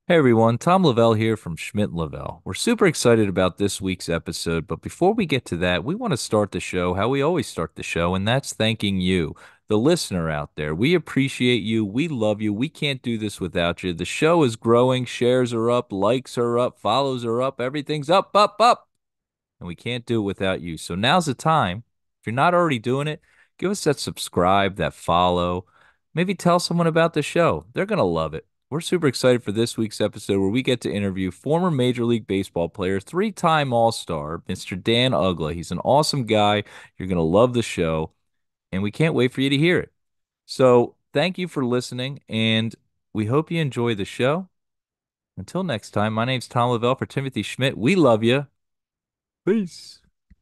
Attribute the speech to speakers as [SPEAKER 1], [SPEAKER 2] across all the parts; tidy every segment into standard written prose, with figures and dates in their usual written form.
[SPEAKER 1] Hey everyone, Tom Lavelle here from Schmidt Lavelle. We're super excited about this week's episode, but before we get to that, we want to start the show how we always start the show, and that's thanking you, the listener out there. We appreciate you. We love you. We can't do this without you. The show is growing, shares are up, likes are up, follows are up, everything's up, up, up, and we can't do it without you. So now's the time. If you're not already doing it, give us that subscribe, that follow. Maybe tell someone about the show. They're going to love it. We're super excited for this week's episode where we get to interview former Major League Baseball player, three-time All-Star, Mr. Dan Uggla. He's an awesome guy. You're going to love the show, and we can't wait for you to hear it. So thank you for listening, and we hope you enjoy the show. Until next time, my name's Tom Lavelle for Timothy Schmidt. We love you. Peace.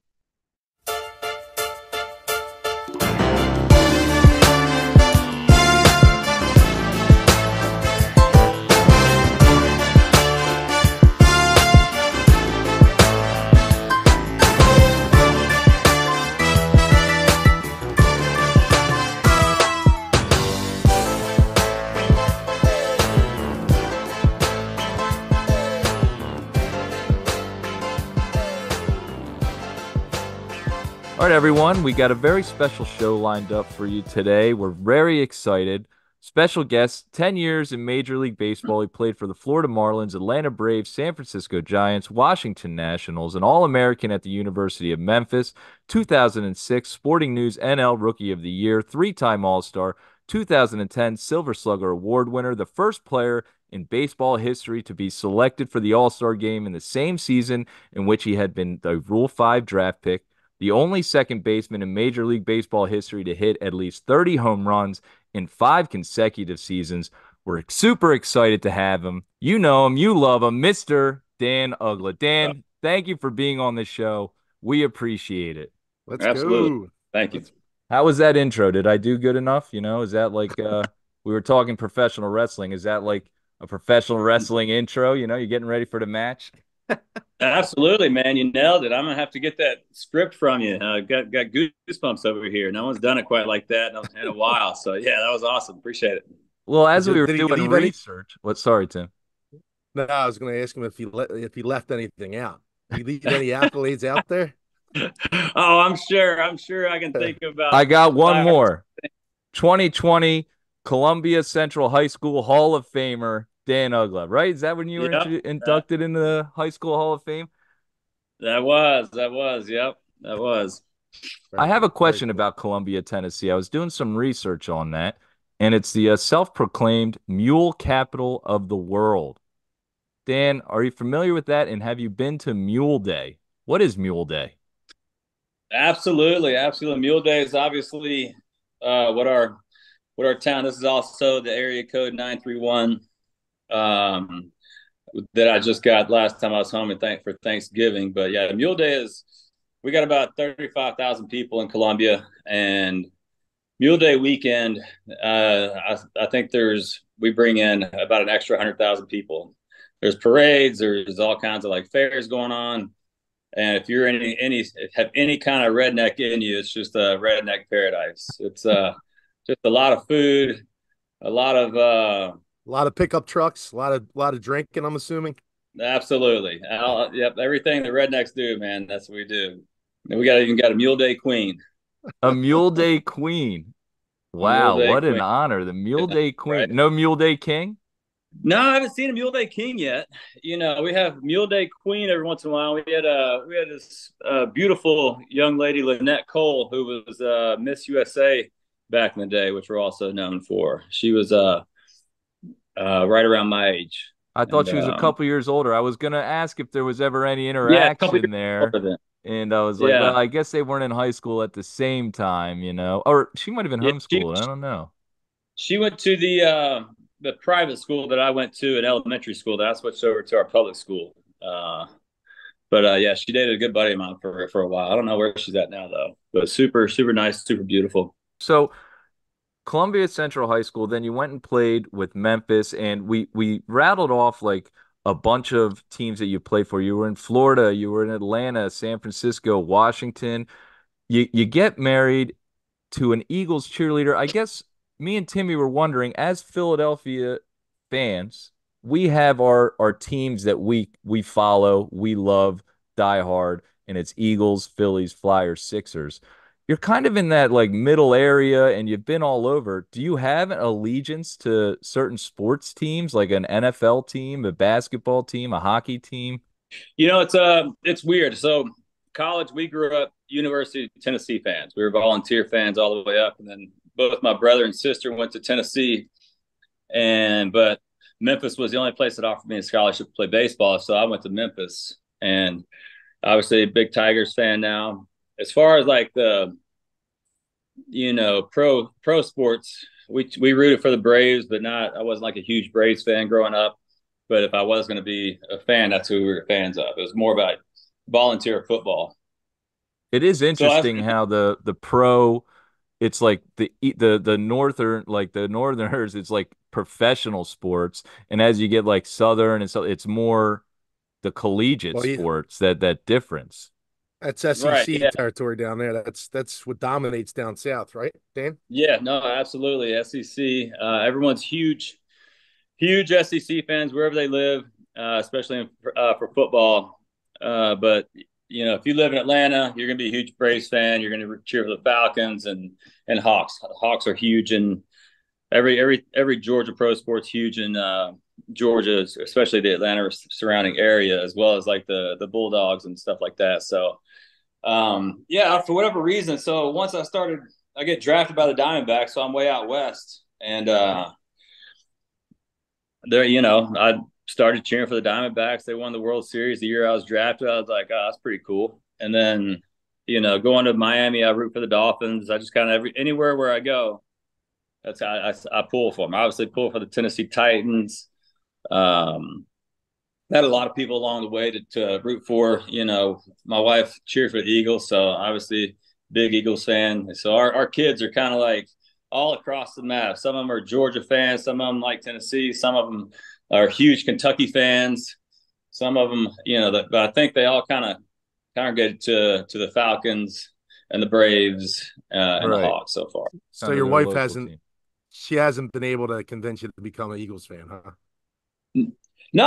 [SPEAKER 1] All right, everyone, we got a very special show lined up for you today. We're very excited. Special guest, 10 years in Major League Baseball. He played for the Florida Marlins, Atlanta Braves, San Francisco Giants, Washington Nationals, an All-American at the University of Memphis, 2006 Sporting News NL Rookie of the Year, three-time All-Star, 2010 Silver Slugger Award winner, the first player in baseball history to be selected for the All-Star game in the same season in which he had been the Rule 5 draft pick, the only second baseman in Major League Baseball history to hit at least 30 home runs in 5 consecutive seasons. We're super excited to have him. You know him, you love him, Mr. Dan Uggla.
[SPEAKER 2] Uh,
[SPEAKER 1] Dan, thank you for being on the show. We appreciate it.
[SPEAKER 3] Let's
[SPEAKER 2] Absolutely.
[SPEAKER 3] go.
[SPEAKER 2] Thank you.
[SPEAKER 3] Let's
[SPEAKER 1] How was that intro? Did I do good enough? Is that like we were talking professional wrestling? Is that like a professional wrestling intro? You're getting ready for the match?
[SPEAKER 2] Absolutely, man. You nailed it. I'm gonna have to get that script from you. Got goosebumps over here. No one's done it quite like that in a while. So yeah, that was awesome. Appreciate it.
[SPEAKER 1] Well, as we were
[SPEAKER 3] did he
[SPEAKER 1] doing
[SPEAKER 3] leave any?
[SPEAKER 1] research, what? Sorry, Tim.
[SPEAKER 3] No, I was going to ask him if he left anything out. Did he leave any accolades out there?
[SPEAKER 2] Oh, I'm sure. I'm sure I can think
[SPEAKER 1] I
[SPEAKER 2] about
[SPEAKER 1] got one
[SPEAKER 2] 5 or 6.
[SPEAKER 1] more. 2020 Columbia Central High School Hall of Famer Dan Uggla, right? Is that when you were
[SPEAKER 2] Yep.
[SPEAKER 1] inducted into the High School Hall of Fame?
[SPEAKER 2] That was. Yep. That was.
[SPEAKER 1] I
[SPEAKER 3] Very
[SPEAKER 1] have a
[SPEAKER 3] cool. Very
[SPEAKER 1] question
[SPEAKER 3] cool.
[SPEAKER 1] about Columbia, Tennessee. I was doing some research on that, and it's the self-proclaimed mule capital of the world. Dan, are you familiar with that? And have you been to Mule Day? What is Mule Day?
[SPEAKER 2] Absolutely. Absolutely. Mule Day is obviously what our town. This is also the area code 931. That I just got last time I was home and for Thanksgiving. But yeah, Mule Day is we got about 35,000 people in Columbia, and Mule Day weekend. I think we bring in about an extra 100,000 people. There's parades. There's all kinds of like fairs going on. And if you're have any kind of redneck in you, it's just a redneck paradise. It's just a lot of food, a lot of
[SPEAKER 3] A lot of pickup trucks, a lot of drinking, I'm assuming.
[SPEAKER 2] absolutely. Yep, everything the rednecks do, man. That's what we do. And we even got a Mule Day Queen.
[SPEAKER 1] A Mule Day Queen.
[SPEAKER 2] Mule
[SPEAKER 1] Wow,
[SPEAKER 2] Day
[SPEAKER 1] what an
[SPEAKER 2] Queen.
[SPEAKER 1] honor. The Mule
[SPEAKER 2] Yeah,
[SPEAKER 1] Day
[SPEAKER 2] right.
[SPEAKER 1] Queen. No Mule Day King?
[SPEAKER 2] No, I haven't seen a Mule Day King yet. We have Mule Day Queen every once in a while. We had this beautiful young lady, Lynette Cole, who was Miss USA back in the day, which we're also known for. She was right around my age,
[SPEAKER 1] I thought
[SPEAKER 2] and
[SPEAKER 1] she was a couple years older. I was gonna ask if there was ever any
[SPEAKER 2] yeah, a couple
[SPEAKER 1] interaction
[SPEAKER 2] years
[SPEAKER 1] there,
[SPEAKER 2] older than.
[SPEAKER 1] and I was like, well,
[SPEAKER 2] Yeah,
[SPEAKER 1] I guess they weren't in high school at the same time. Or she might have been
[SPEAKER 2] yeah.
[SPEAKER 1] homeschooled. I don't know.
[SPEAKER 2] She went to the private school that I went to in elementary school. That I switched over to our public school. But yeah, she dated a good buddy of mine for a while. I don't know where she's at now though. But super super nice, super beautiful.
[SPEAKER 1] So Columbia Central High School, then you went and played with Memphis, and we rattled off like a bunch of teams that you played for. You were in Florida, you were in Atlanta, San Francisco, Washington. You get married to an Eagles cheerleader. I guess me and Timmy were wondering, as Philadelphia fans, we have our teams that we follow, we love, die hard, and it's Eagles, Phillies, Flyers, Sixers. You're kind of in that like middle area and you've been all over. Do you have an allegiance to certain sports teams, like an NFL team, a basketball team, a hockey team?
[SPEAKER 2] It's weird. So college, we grew up University of Tennessee fans. We were volunteer fans all the way up, and then both my brother and sister went to Tennessee, but Memphis was the only place that offered me a scholarship to play baseball, so I went to Memphis, and obviously a big Tigers fan now. As far as like the pro sports, we rooted for the Braves, but not I wasn't like a huge Braves fan growing up. But if I was going to be a fan, that's who we were fans of. It was more about volunteer football.
[SPEAKER 1] It is
[SPEAKER 2] So I,
[SPEAKER 1] interesting how the pro, it's like the northern, like the northerners, it's like professional sports, and as you get like southern and so it's more the collegiate
[SPEAKER 3] Well,
[SPEAKER 1] sports, that difference.
[SPEAKER 3] that's
[SPEAKER 2] right,
[SPEAKER 3] SEC
[SPEAKER 2] yeah,
[SPEAKER 3] territory down there. That's what dominates down south, right, Dan?
[SPEAKER 2] yeah, no, absolutely. SEC, everyone's huge SEC fans wherever they live, especially for football. But if you live in Atlanta, you're going to be a huge Braves fan. You're going to cheer for the Falcons and Hawks. Hawks are huge in every Georgia pro sport's huge in Georgia, especially the Atlanta surrounding area, as well as like the Bulldogs and stuff like that. So yeah, for whatever reason. So once I get drafted by the Diamondbacks, so I'm way out west, and I started cheering for the Diamondbacks. They won the World Series the year I was drafted. I was like, oh, that's pretty cool. And then, going to Miami, I root for the Dolphins. I just kind of anywhere where I go, that's how I pull for them. I obviously pull for the Tennessee Titans. Had a lot of people along the way to root for. My wife cheered for the Eagles, so obviously big Eagles fan. So our kids are kind of like all across the map. Some of them are Georgia fans, some of them like Tennessee, some of them are huge Kentucky fans. Some of them, but I think they all kind of congregated to the Falcons and the Braves and the
[SPEAKER 1] Right.
[SPEAKER 2] Hawks so far.
[SPEAKER 3] So
[SPEAKER 1] Kind of
[SPEAKER 3] your
[SPEAKER 1] their
[SPEAKER 3] wife
[SPEAKER 1] local
[SPEAKER 3] hasn't
[SPEAKER 1] team.
[SPEAKER 3] she hasn't been able to convince you to become an Eagles fan, huh?
[SPEAKER 2] No,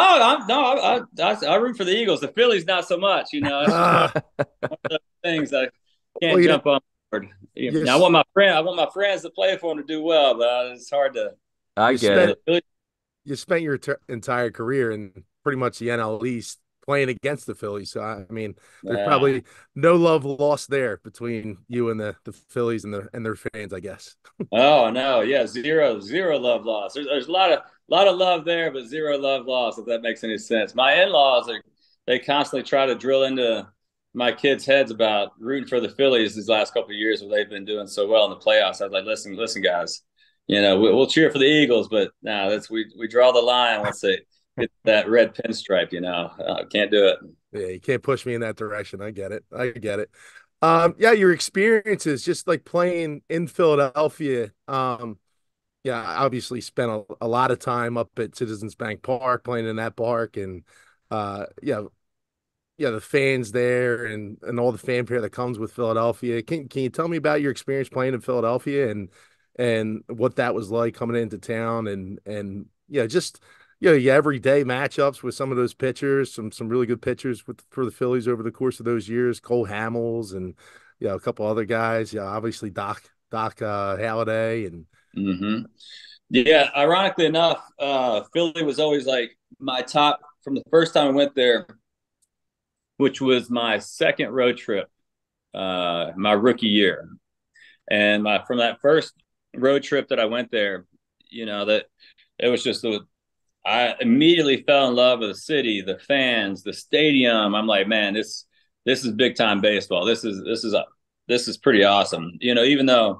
[SPEAKER 2] I root for the Eagles. The Phillies, not so much. It's just one
[SPEAKER 3] Ah,
[SPEAKER 2] of those things I
[SPEAKER 3] well,
[SPEAKER 2] can't jump on board.
[SPEAKER 3] you
[SPEAKER 2] Now, I want my friends to play for them to do well, but it's hard to.
[SPEAKER 1] I
[SPEAKER 3] you
[SPEAKER 1] get
[SPEAKER 3] spent
[SPEAKER 1] it.
[SPEAKER 2] The
[SPEAKER 3] you spent your entire career in pretty much the NL East playing against the Phillies. So I mean, there's
[SPEAKER 2] Yeah.
[SPEAKER 3] probably no love lost there between you and the Phillies and their fans, I guess.
[SPEAKER 2] Oh no, yeah, zero love lost. There's a lot of love there, but zero love lost. If that makes any sense. My in-laws they constantly try to drill into my kids' heads about rooting for the Phillies these last couple of years where they've been doing so well in the playoffs. I was like, listen, guys, we'll cheer for the Eagles, but now we draw the line once they get that red pinstripe. Can't do it.
[SPEAKER 3] Yeah, you can't push me in that direction. I get it. I get it. Yeah, your experiences just like playing in Philadelphia. Yeah, I obviously spent a lot of time up at Citizens Bank Park playing in that park and yeah, yeah, the fans there and all the fanfare that comes with Philadelphia. Can you tell me about your experience playing in Philadelphia and what that was like coming into town and yeah, just your everyday matchups with some of those pitchers, some really good pitchers for the Phillies over the course of those years, Cole Hamels and a couple other guys. Yeah, obviously Doc Halladay and
[SPEAKER 2] Hmm. Yeah, ironically enough, Philly was always like my top from the first time I went there, which was my second road trip, my rookie year. And from that first road trip that I went there, that it was I immediately fell in love with the city, the fans, the stadium. I'm like, man, this is big time baseball. This is pretty awesome. Even though,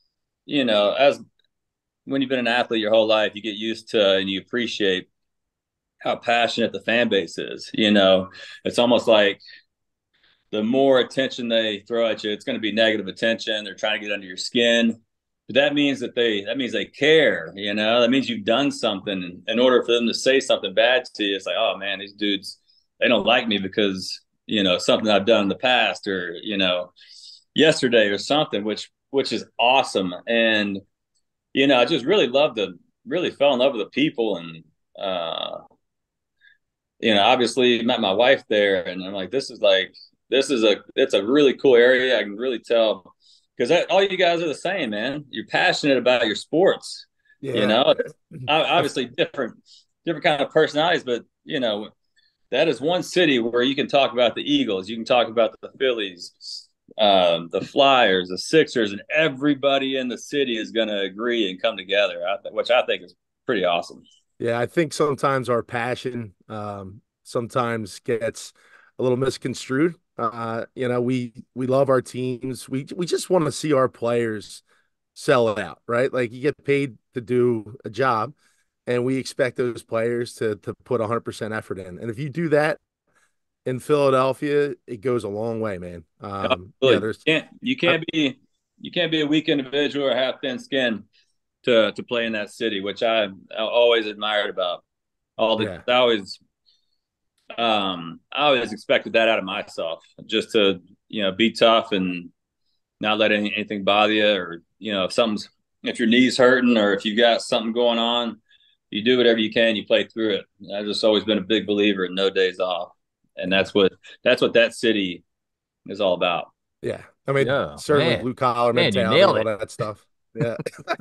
[SPEAKER 2] as when you've been an athlete your whole life, you get used to and you appreciate how passionate the fan base is. It's almost like the more attention they throw at you, it's going to be negative attention. They're trying to get under your skin. But that means they care, that means you've done something in order for them to say something bad to you. It's like, oh man, these dudes, they don't like me because, something I've done in the past or, yesterday or something, which is awesome. And, I just really fell in love with the people and Obviously met my wife there, and I'm like, it's a really cool area. I can really tell because all you guys are the same, man. You're passionate about your sports. You
[SPEAKER 3] Yeah.
[SPEAKER 2] know, obviously different kind of personalities, but that is one city where you can talk about the Eagles, you can talk about the Phillies, the Flyers, the Sixers, and everybody in the city is going to agree and come together, which I think is pretty awesome.
[SPEAKER 3] Yeah, I think sometimes our passion sometimes gets a little misconstrued. We love our teams. We just want to see our players sell it out, right? Like you get paid to do a job, and we expect those players to put 100% effort in. And if you do that in Philadelphia, it goes a long way, man. Yeah,
[SPEAKER 2] Really,
[SPEAKER 3] there's uh,
[SPEAKER 2] you can't be a weak individual or have thin skin to play in that city, which I always admired about all the.
[SPEAKER 3] yeah,
[SPEAKER 2] I always expected that out of myself, just to be tough and not let anything bother you, or if your knee's hurting or if you got something going on, you do whatever you can, you play through it. I've just always been a big believer in no days off, and
[SPEAKER 3] yeah,
[SPEAKER 2] that's what that city is all about.
[SPEAKER 3] yeah. I mean,
[SPEAKER 1] Yeah,
[SPEAKER 3] certainly blue collar
[SPEAKER 1] man, you
[SPEAKER 3] mentality,
[SPEAKER 1] nailed
[SPEAKER 3] all
[SPEAKER 1] it.
[SPEAKER 3] that stuff. Yeah.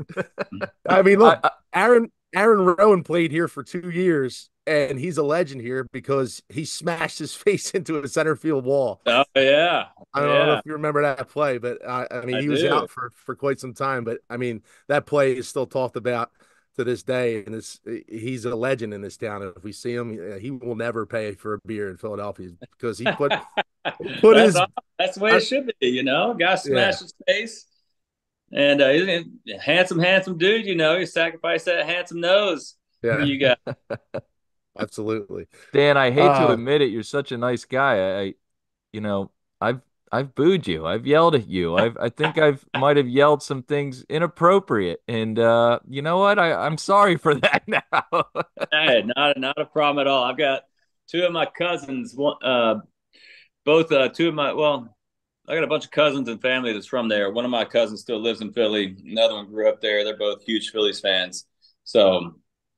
[SPEAKER 3] I mean,
[SPEAKER 1] I,
[SPEAKER 3] look, Aaron Rowan played here for 2 years, and he's a legend here because he smashed his face into a center field wall.
[SPEAKER 2] Oh yeah,
[SPEAKER 3] I don't know
[SPEAKER 2] yeah,
[SPEAKER 3] if you remember that play, but I mean,
[SPEAKER 2] I
[SPEAKER 3] he was
[SPEAKER 2] do.
[SPEAKER 3] out for quite some time. But I mean, that play is still talked about to this day, and he's a legend in this town. And if we see him, he will never pay for a beer in Philadelphia because he put
[SPEAKER 2] that's
[SPEAKER 3] his
[SPEAKER 2] all, that's the way it should be. Guy
[SPEAKER 3] yeah,
[SPEAKER 2] smashed his face, and he's a handsome dude. He sacrificed that handsome nose for
[SPEAKER 3] yeah,
[SPEAKER 2] you guys.
[SPEAKER 3] absolutely.
[SPEAKER 1] Dan, I hate to
[SPEAKER 3] Uh,
[SPEAKER 1] admit it, you're such a nice guy. You know, I've I've booed you. I've yelled at you. I think I've might have yelled some things inappropriate. And you know what? I'm sorry for that now.
[SPEAKER 2] Hey, not a problem at all. I've got two of my cousins. Two of my I got a bunch of cousins and family that's from there. One of my cousins still lives in Philly. Another one grew up there. They're both huge Phillies fans. So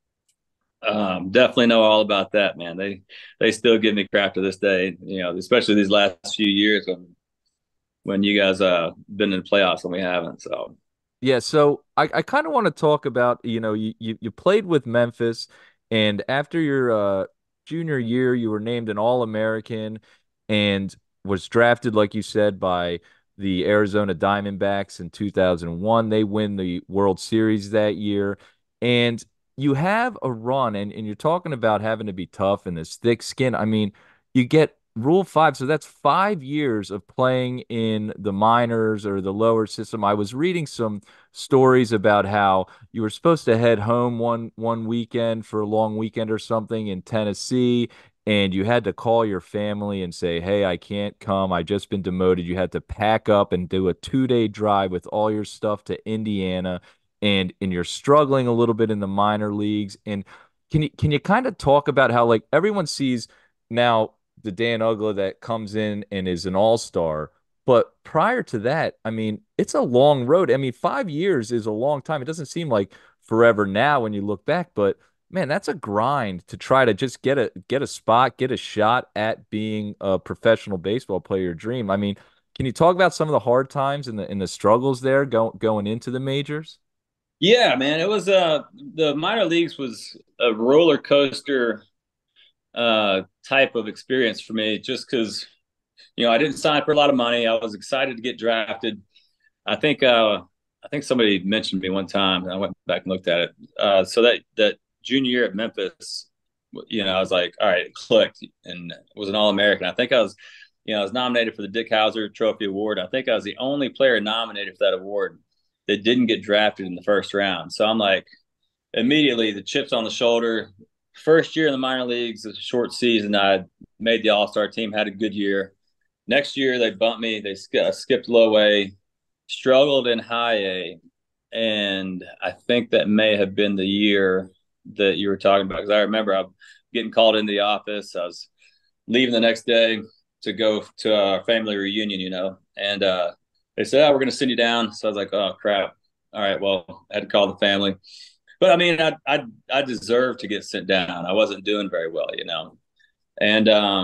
[SPEAKER 2] definitely know all about that, man. They still give me crap to this day. Especially these last few years when you guys been in the playoffs and we haven't. So
[SPEAKER 1] Yeah, so I kind of want to talk about, you played with Memphis, and after your junior year, you were named an All-American and was drafted, like you said, by the Arizona Diamondbacks in 2001. They win the World Series that year. And you have a run, and you're talking about having to be tough and this thick skin. I mean, you get Rule 5, so that's 5 years of playing in the minors or the lower system. I was reading some stories about how you were supposed to head home one weekend for a long weekend or something in Tennessee, and you had to call your family and say, "Hey, I can't come. I just been demoted." You had to pack up and do a 2-day drive with all your stuff to Indiana, and you're struggling a little bit in the minor leagues. And can you kind of talk about how, like, everyone sees now the Dan Uggla that comes in and is an all-star, but prior to that, I mean, it's a long road. I mean, 5 years is a long time. It doesn't seem like forever now when you look back, but man, that's a grind to try to just get a spot, get a shot at being a professional baseball player, your dream. I mean, can you talk about some of the hard times and the struggles there going into the majors?
[SPEAKER 2] yeah, man, it was the minor leagues was a roller coaster type of experience for me, just because I didn't sign for a lot of money. I was excited to get drafted. I think somebody mentioned me one time, and I went back and looked at it. So that junior year at Memphis, I was like, all right, it clicked, and was an All American. I was nominated for the Dick Howser Trophy Award. I think I was the only player nominated for that award that didn't get drafted in the first round. So I'm like, immediately the chips on the shoulder. First year in the minor leagues, a short season, I made the All Star team, had a good year. Next year, they bumped me. They skipped low A, struggled in high A, and I think that may have been the year that you were talking about. Because I remember I'm getting called into the office. I was leaving the next day to go to our family reunion, and they said, "Oh, we're going to send you down." So I was like, "Oh crap! All right, well, I had to call the family." but I mean, I deserved to get sent down. I wasn't doing very well, you know, and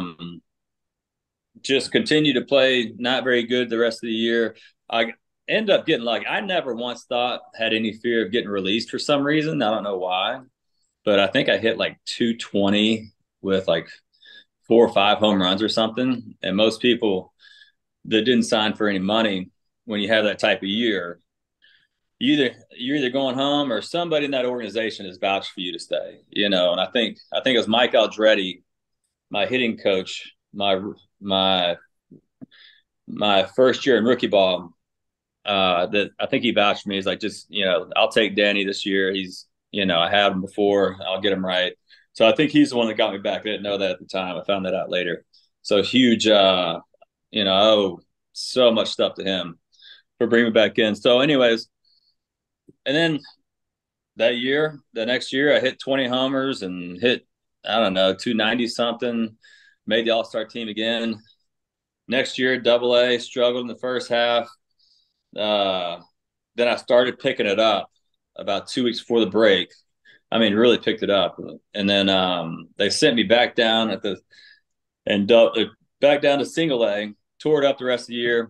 [SPEAKER 2] just continue to play not very good the rest of the year. I end up getting like I never once thought had any fear of getting released for some reason. I don't know why, but I think I hit like 220 with like 4 or 5 home runs or something. And most people that didn't sign for any money when you have that type of year, you're either going home or somebody in that organization has vouched for you to stay. You know, and I think it was Mike Aldretti, my hitting coach, my my first year in rookie ball. That I think he vouched for me. He's like, just I'll take Danny this year. He's I had him before. I'll get him right. So I think he's the one that got me back. I didn't know that at the time. I found that out later. So huge. I owe so much stuff to him for bringing me back in. So, anyways, and then the next year, I hit 20 homers and hit, I don't know, 290 something, made the All Star team again. Next year, Double A, struggled in the first half. Then I started picking it up about 2 weeks before the break. I mean, really picked it up. And then they sent me back down back down to single A, tore it up the rest of the year.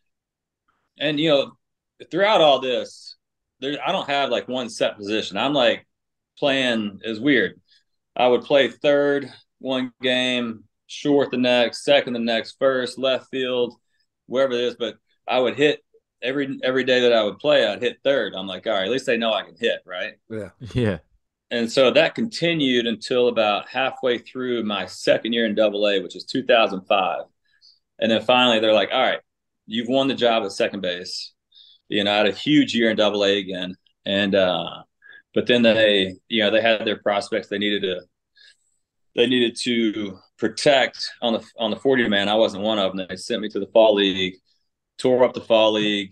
[SPEAKER 2] And throughout all this, I don't have like one set position. I'm like playing is weird. I would play third one game, short the next, second the next, first, left field, wherever it is. But I would hit every day that I would play. I'd hit third. I'm like, all right, at least they know I can hit, right?
[SPEAKER 3] Yeah.
[SPEAKER 1] Yeah.
[SPEAKER 2] And so that continued until about halfway through my second year in Double A, which is 2005. And then finally, they're like, all right, you've won the job at second base. I had a huge year in Double A again, and but then they had their prospects they needed to protect on the 40 man. I wasn't one of them. They sent me to the fall league, tore up the fall league.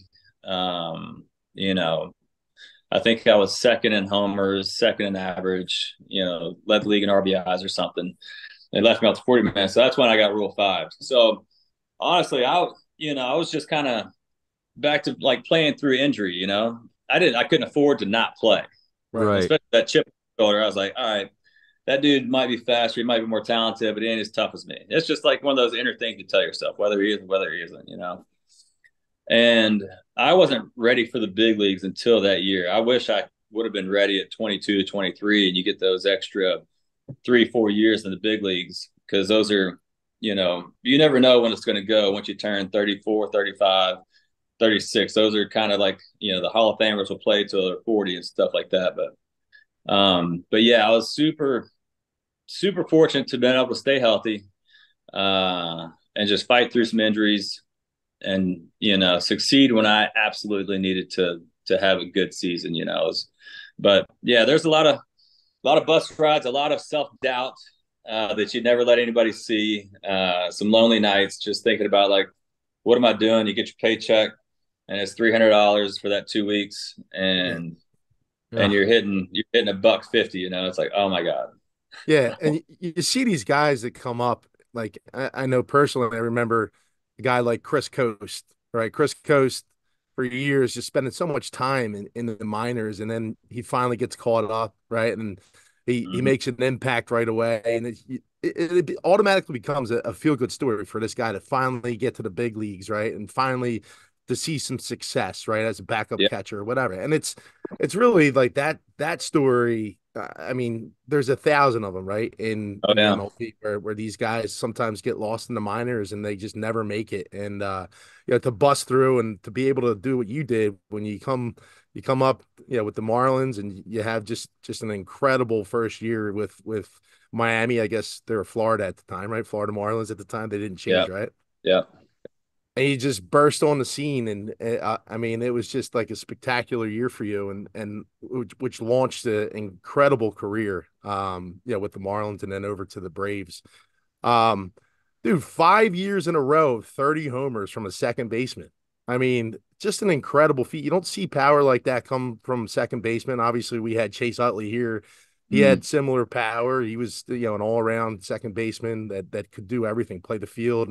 [SPEAKER 2] You know, I think I was second in homers, second in average. Led the league in RBIs or something. They left me out the 40 man, so that's when I got Rule 5. So honestly, I was just kind of back to like playing through injury. I couldn't afford to not play,
[SPEAKER 1] Right.
[SPEAKER 2] especially that chip shoulder. I was like, all right, that dude might be faster, he might be more talented, but he ain't as tough as me. It's just like one of those inner things you tell yourself, whether he is and whether he isn't. And I wasn't ready for the big leagues until that year. I wish I would have been ready at 22 to 23, and you get those extra 3-4 years in the big leagues, because those are, you never know when it's going to go once you turn 34, 35, 36. Those are kind of like, the Hall of Famers will play till they're 40 and stuff like that. But yeah, I was super, super fortunate to have been able to stay healthy, and just fight through some injuries and, succeed when I absolutely needed to have a good season, but yeah, there's a lot of bus rides, a lot of self-doubt, that you never let anybody see, some lonely nights, just thinking about like, what am I doing? You get your paycheck and it's $300 for that 2 weeks, and you're hitting $150. It's like, oh my God.
[SPEAKER 3] Yeah, and you see these guys that come up. Like I know personally, I remember a guy like Chris Coast, right? Chris Coast for years just spending so much time in the minors, and then he finally gets caught up, right? And he
[SPEAKER 2] Mm-hmm.
[SPEAKER 3] makes an impact right away, and it automatically becomes a feel good story for this guy to finally get to the big leagues, right? And finally to see some success, right, as a backup
[SPEAKER 2] Yeah.
[SPEAKER 3] catcher or whatever. And it's really like that story. I mean, there's 1,000 of them, right,
[SPEAKER 2] Oh
[SPEAKER 3] in the
[SPEAKER 2] yeah.
[SPEAKER 3] MLB, where these guys sometimes get lost in the minors and they just never make it. And to bust through and to be able to do what you did when you come up, with the Marlins, and you have just an incredible first year with Miami. I guess they were Florida at the time, right? Florida Marlins at the time. They didn't
[SPEAKER 2] Yeah.
[SPEAKER 3] change, right?
[SPEAKER 2] Yeah.
[SPEAKER 3] And you just burst on the scene, and I mean, it was just like a spectacular year for you, and which launched an incredible career, with the Marlins and then over to the Braves. Um, Dude, 5 years in a row, 30 homers from a second baseman. I mean, just an incredible feat. You don't see power like that come from second baseman. Obviously, we had Chase Utley here. He
[SPEAKER 2] Mm.
[SPEAKER 3] had similar power. He was, an all-around second baseman that could do everything, play the field,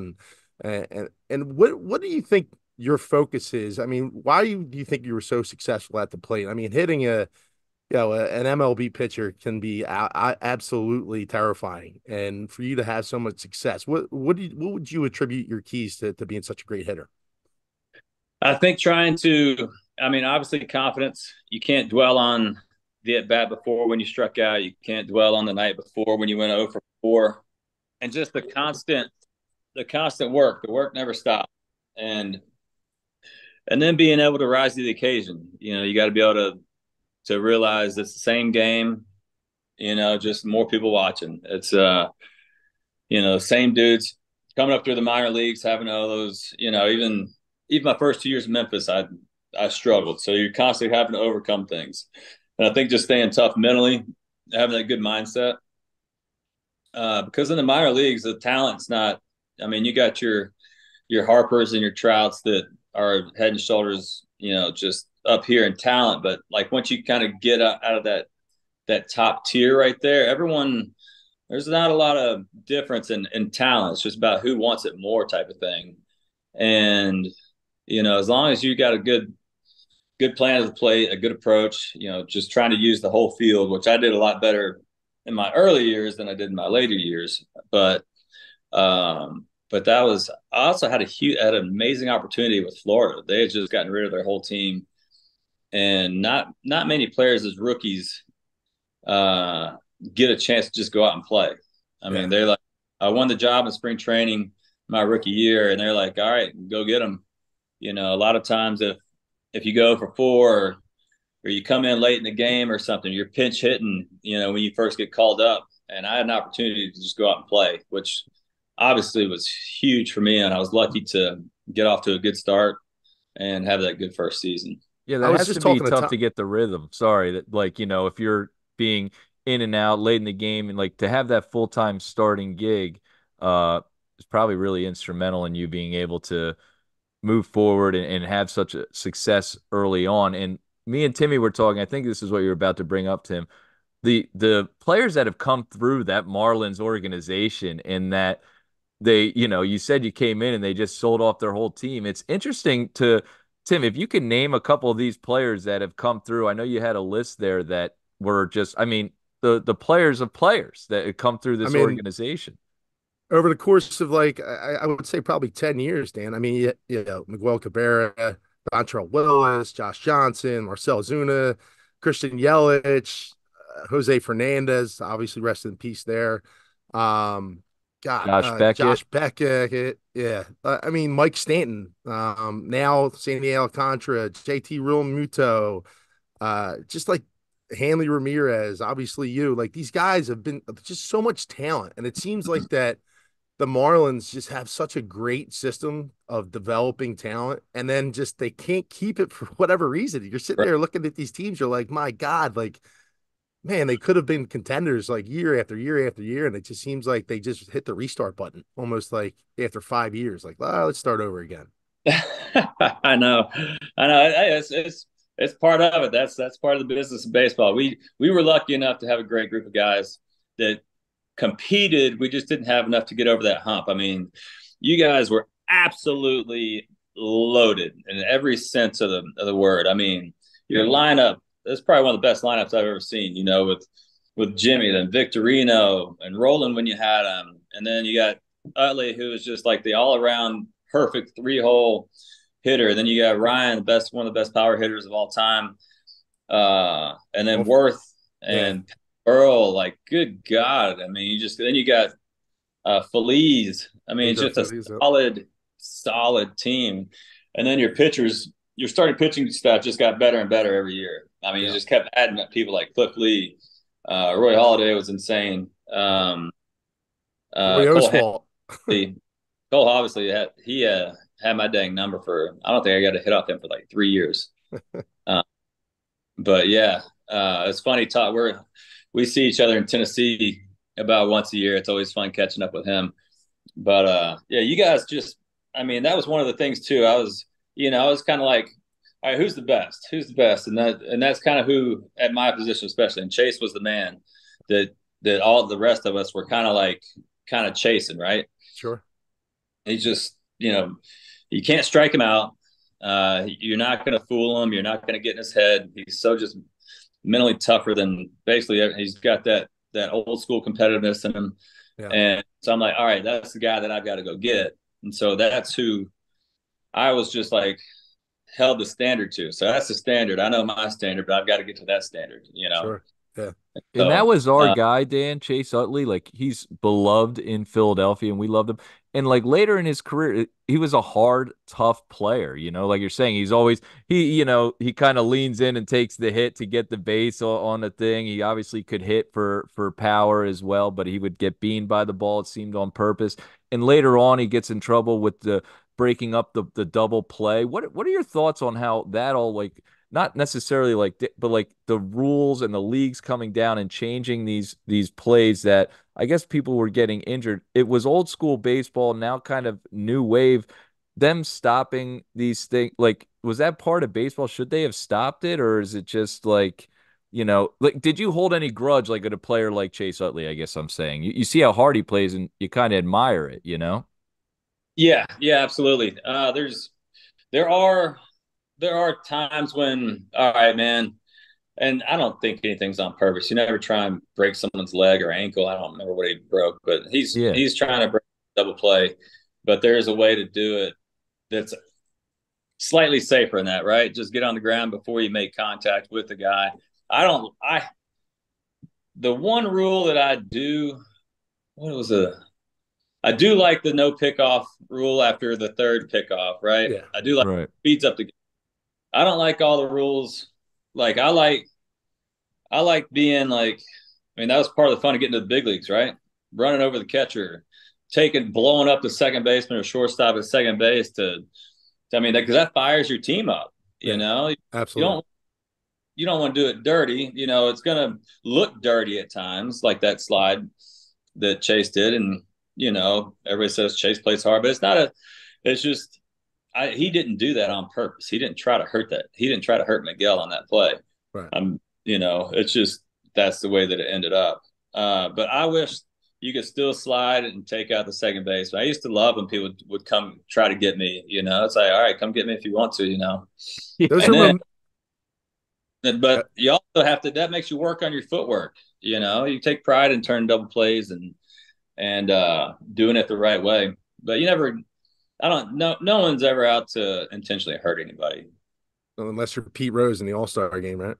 [SPEAKER 3] and what do you think your focus is? I mean, why do you think you were so successful at the plate? I mean, hitting Yeah, well, an MLB pitcher can be absolutely terrifying, and for you to have so much success, what would you attribute your keys to being such a great hitter?
[SPEAKER 2] I think trying to, I mean, obviously confidence. You can't dwell on the at bat before when you struck out. You can't dwell on the night before when you went 0 for 4, and just the constant work. The work never stops, and and then being able to rise to the occasion. You got to be able to realize it's the same game. Just more people watching. It's same dudes coming up through the minor leagues, having all those. Even my first 2 years in Memphis, I struggled. So you're constantly having to overcome things, and I think just staying tough mentally, having that good mindset. Because in the minor leagues, the talent's not. I mean, you got your Harpers and your Trouts that are head and shoulders, just up here in talent. But like once you kind of get out of that top tier right there, everyone there's not a lot of difference in talent. It's just about who wants it more type of thing. And as long as you got a good plan of the plate, a good approach, just trying to use the whole field, which I did a lot better in my early years than I did in my later years. But that was I also had an amazing opportunity with Florida. They had just gotten rid of their whole team, and not many players as rookies uh, get a chance to just go out and play. I mean,
[SPEAKER 3] Yeah,
[SPEAKER 2] they're like, I won the job in spring training my rookie year, and they're like, all right, go get them. A lot of times if you go for 4 or you come in late in the game or something, you're pinch hitting, when you first get called up. And I had an opportunity to just go out and play, which obviously was huge for me. And I was lucky to get off to a good start and have that good first season.
[SPEAKER 1] Yeah,
[SPEAKER 3] I
[SPEAKER 1] that
[SPEAKER 3] was
[SPEAKER 1] has
[SPEAKER 3] just
[SPEAKER 1] to be
[SPEAKER 3] talking to
[SPEAKER 1] tough
[SPEAKER 3] Tom.
[SPEAKER 1] to get the rhythm. Sorry that like, if you're being in and out late in the game and like to have that full-time starting gig is probably really instrumental in you being able to move forward and have such a success early on. And me and Timmy were talking, I think this is what you were about to bring up, Tim. The players that have come through that Marlins organization and that you said you came in and they just sold off their whole team. It's interesting to Tim, if you can name a couple of these players that have come through. I know you had a list there that were just, I mean, the players of players that have come through
[SPEAKER 3] I
[SPEAKER 1] this
[SPEAKER 3] mean,
[SPEAKER 1] organization.
[SPEAKER 3] over the course of like I would say probably 10 years, Dan. I mean, Miguel Cabrera, Dontrell Willis, Josh Johnson, Marcel Zuna, Christian Yelich, Jose Fernandez, obviously rest in peace there. Um,
[SPEAKER 1] Josh Beckett,
[SPEAKER 3] Josh Beckett, yeah. I mean, Mike Stanton, now Sandy Alcantara, JT Realmuto, just like Hanley Ramirez, obviously like these guys have been just so much talent, and it seems like that the Marlins just have such a great system of developing talent, and then just they can't keep it for whatever reason. You're sitting
[SPEAKER 2] Right.
[SPEAKER 3] there looking at these teams, you're like, my God, like, man, they could have been contenders like year after year after year, and it just seems like they just hit the restart button almost like after 5 years, like, let's start over again.
[SPEAKER 2] I know, I know. It's part of it. That's part of the business of baseball. We were lucky enough to have a great group of guys that competed. We just didn't have enough to get over that hump. I mean, you guys were absolutely loaded in every sense of the word. I mean, your lineup is probably one of the best lineups I've ever seen. With Jimmy, then Victorino and Roland when you had him, and then you got Utley, who was just like the all around perfect 3-hole hitter. Then you got Ryan, one of the best power hitters of all time, and then
[SPEAKER 3] Well,
[SPEAKER 2] Worth
[SPEAKER 3] yeah,
[SPEAKER 2] and Earl. Like, good God! I mean, you got Feliz. I mean, it's
[SPEAKER 3] Pedro
[SPEAKER 2] just a
[SPEAKER 3] Feliz.
[SPEAKER 2] solid team. And then your starting pitching staff just got better and better every year. I mean, you
[SPEAKER 3] Yeah.
[SPEAKER 2] just kept adding up people like Cliff Lee, Roy Halladay was insane.
[SPEAKER 3] Yeah. Roy
[SPEAKER 2] Cole
[SPEAKER 3] Oswalt.
[SPEAKER 2] Hanley, Cole obviously had my dang number for. I don't think I got a hit off him for like 3 years. Uh, but yeah, it's funny. We see each other in Tennessee about once a year. It's always fun catching up with him. But yeah, you guys just, I mean, that was one of the things too. I was kind of like, all right, who's the best? Who's the best? And that's kind of who at my position, especially. And Chase was the man that all the rest of us were kind of chasing, right?
[SPEAKER 3] Sure.
[SPEAKER 2] He just, you can't strike him out. You're not going to fool him. You're not going to get in his head. He's so just mentally tougher than basically he's got that old school competitiveness in him.
[SPEAKER 3] Yeah,
[SPEAKER 2] And so I'm like, all right, that's the guy that I've got to go get. And so that's who I was just like held the standard to. So that's the standard. I know my standard, but I've got to get to that standard, you know?
[SPEAKER 3] sure. Yeah.
[SPEAKER 1] And that
[SPEAKER 2] So,
[SPEAKER 1] was our guy, Dan Chase Utley. Like he's beloved in Philadelphia, and we loved him. And like later in his career, he was a hard, tough player. You know, like you're saying, he's always he kind of leans in and takes the hit to get the base on the thing. He obviously could hit for power as well, but he would get beamed by the ball. It seemed on purpose. And later on, he gets in trouble with the breaking up the double play. What are your thoughts on how that all like? Not necessarily like but like the rules and the leagues coming down and changing these plays that I guess people were getting injured. It was old school baseball, now kind of new wave. Them stopping these things, like was that part of baseball? Should they have stopped it, or is it just like, like did you hold any grudge like at a player like Chase Utley? I guess I'm saying you see how hard he plays and you kind of admire it, you know?
[SPEAKER 2] yeah, yeah, absolutely. There are there are times when, all right, man, and I don't think anything's on purpose. You never try and break someone's leg or ankle. I don't remember what he broke, but
[SPEAKER 1] Yeah.
[SPEAKER 2] he's trying to break double play. But there's a way to do it that's slightly safer than that, right? Just get on the ground before you make contact with the guy. I don't. I The one rule that I do. What was a I do like the no pickoff rule after the third pickoff, right?
[SPEAKER 3] Yeah.
[SPEAKER 2] I do like
[SPEAKER 1] Right.
[SPEAKER 2] speeds up the. I don't like all the rules. Like I like being like, I mean, that was part of the fun of getting to the big leagues, right? Running over the catcher, blowing up the second baseman or shortstop at second base I mean, because that fires your team up. You
[SPEAKER 3] Yeah.
[SPEAKER 2] know, you
[SPEAKER 3] Absolutely.
[SPEAKER 2] don't you don't want to do it dirty. You know, it's gonna look dirty at times, like that slide that Chase did, and everybody says Chase plays hard, but it's not a. It's just he didn't do that on purpose. He didn't try to hurt that. He didn't try to hurt Miguel on that play.
[SPEAKER 3] Right.
[SPEAKER 2] It's just that's the way that it ended up. But I wish you could still slide and take out the second base. I used to love when people would come try to get me. It's like, all right, come get me if you want to.
[SPEAKER 3] Those
[SPEAKER 2] And
[SPEAKER 3] are
[SPEAKER 2] then,
[SPEAKER 3] mom-
[SPEAKER 2] but you also have to. That makes you work on your footwork. You take pride in turning double plays and doing it the right way. But you never. I don't. No one's ever out to intentionally hurt anybody.
[SPEAKER 3] unless you're Pete Rose in the All-Star game, right?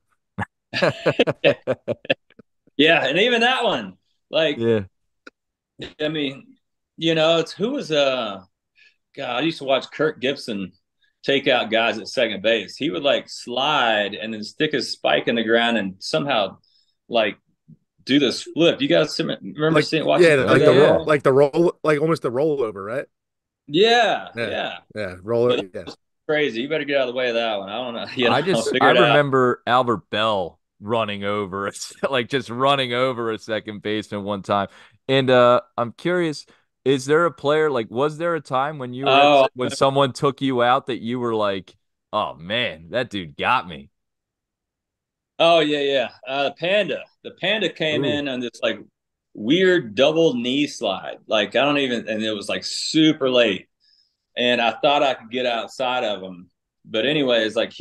[SPEAKER 2] Yeah, and even that one, like,
[SPEAKER 1] Yeah.
[SPEAKER 2] I mean, it's who was God. I used to watch Kirk Gibson take out guys at second base. He would like slide and then stick his spike in the ground and somehow like do this flip. You guys remember
[SPEAKER 3] Like,
[SPEAKER 2] seeing watching
[SPEAKER 3] yeah,
[SPEAKER 1] Oh
[SPEAKER 2] him do
[SPEAKER 3] like
[SPEAKER 1] yeah,
[SPEAKER 3] the
[SPEAKER 2] that at
[SPEAKER 1] yeah.
[SPEAKER 2] all?
[SPEAKER 3] like the roll, like almost the rollover, right?
[SPEAKER 2] Yeah,
[SPEAKER 3] Yeah.
[SPEAKER 2] yeah.
[SPEAKER 3] Yeah. Roll
[SPEAKER 2] But
[SPEAKER 3] it.
[SPEAKER 2] that
[SPEAKER 3] Yeah.
[SPEAKER 2] was crazy. You better get out of the way of that one. I don't know.
[SPEAKER 1] I
[SPEAKER 2] Figure it out.
[SPEAKER 1] remember Albert Bell running over like just running over a second baseman one time. And I'm curious, is there a player like was there a time when you were
[SPEAKER 2] Oh,
[SPEAKER 1] when someone took you out that you were like, "Oh man, that dude got me."
[SPEAKER 2] oh yeah, yeah. The Panda came
[SPEAKER 3] Ooh.
[SPEAKER 2] in on this like weird double knee slide. Like I don't even, and it was like super late, and I thought I could get outside of him, but anyways, like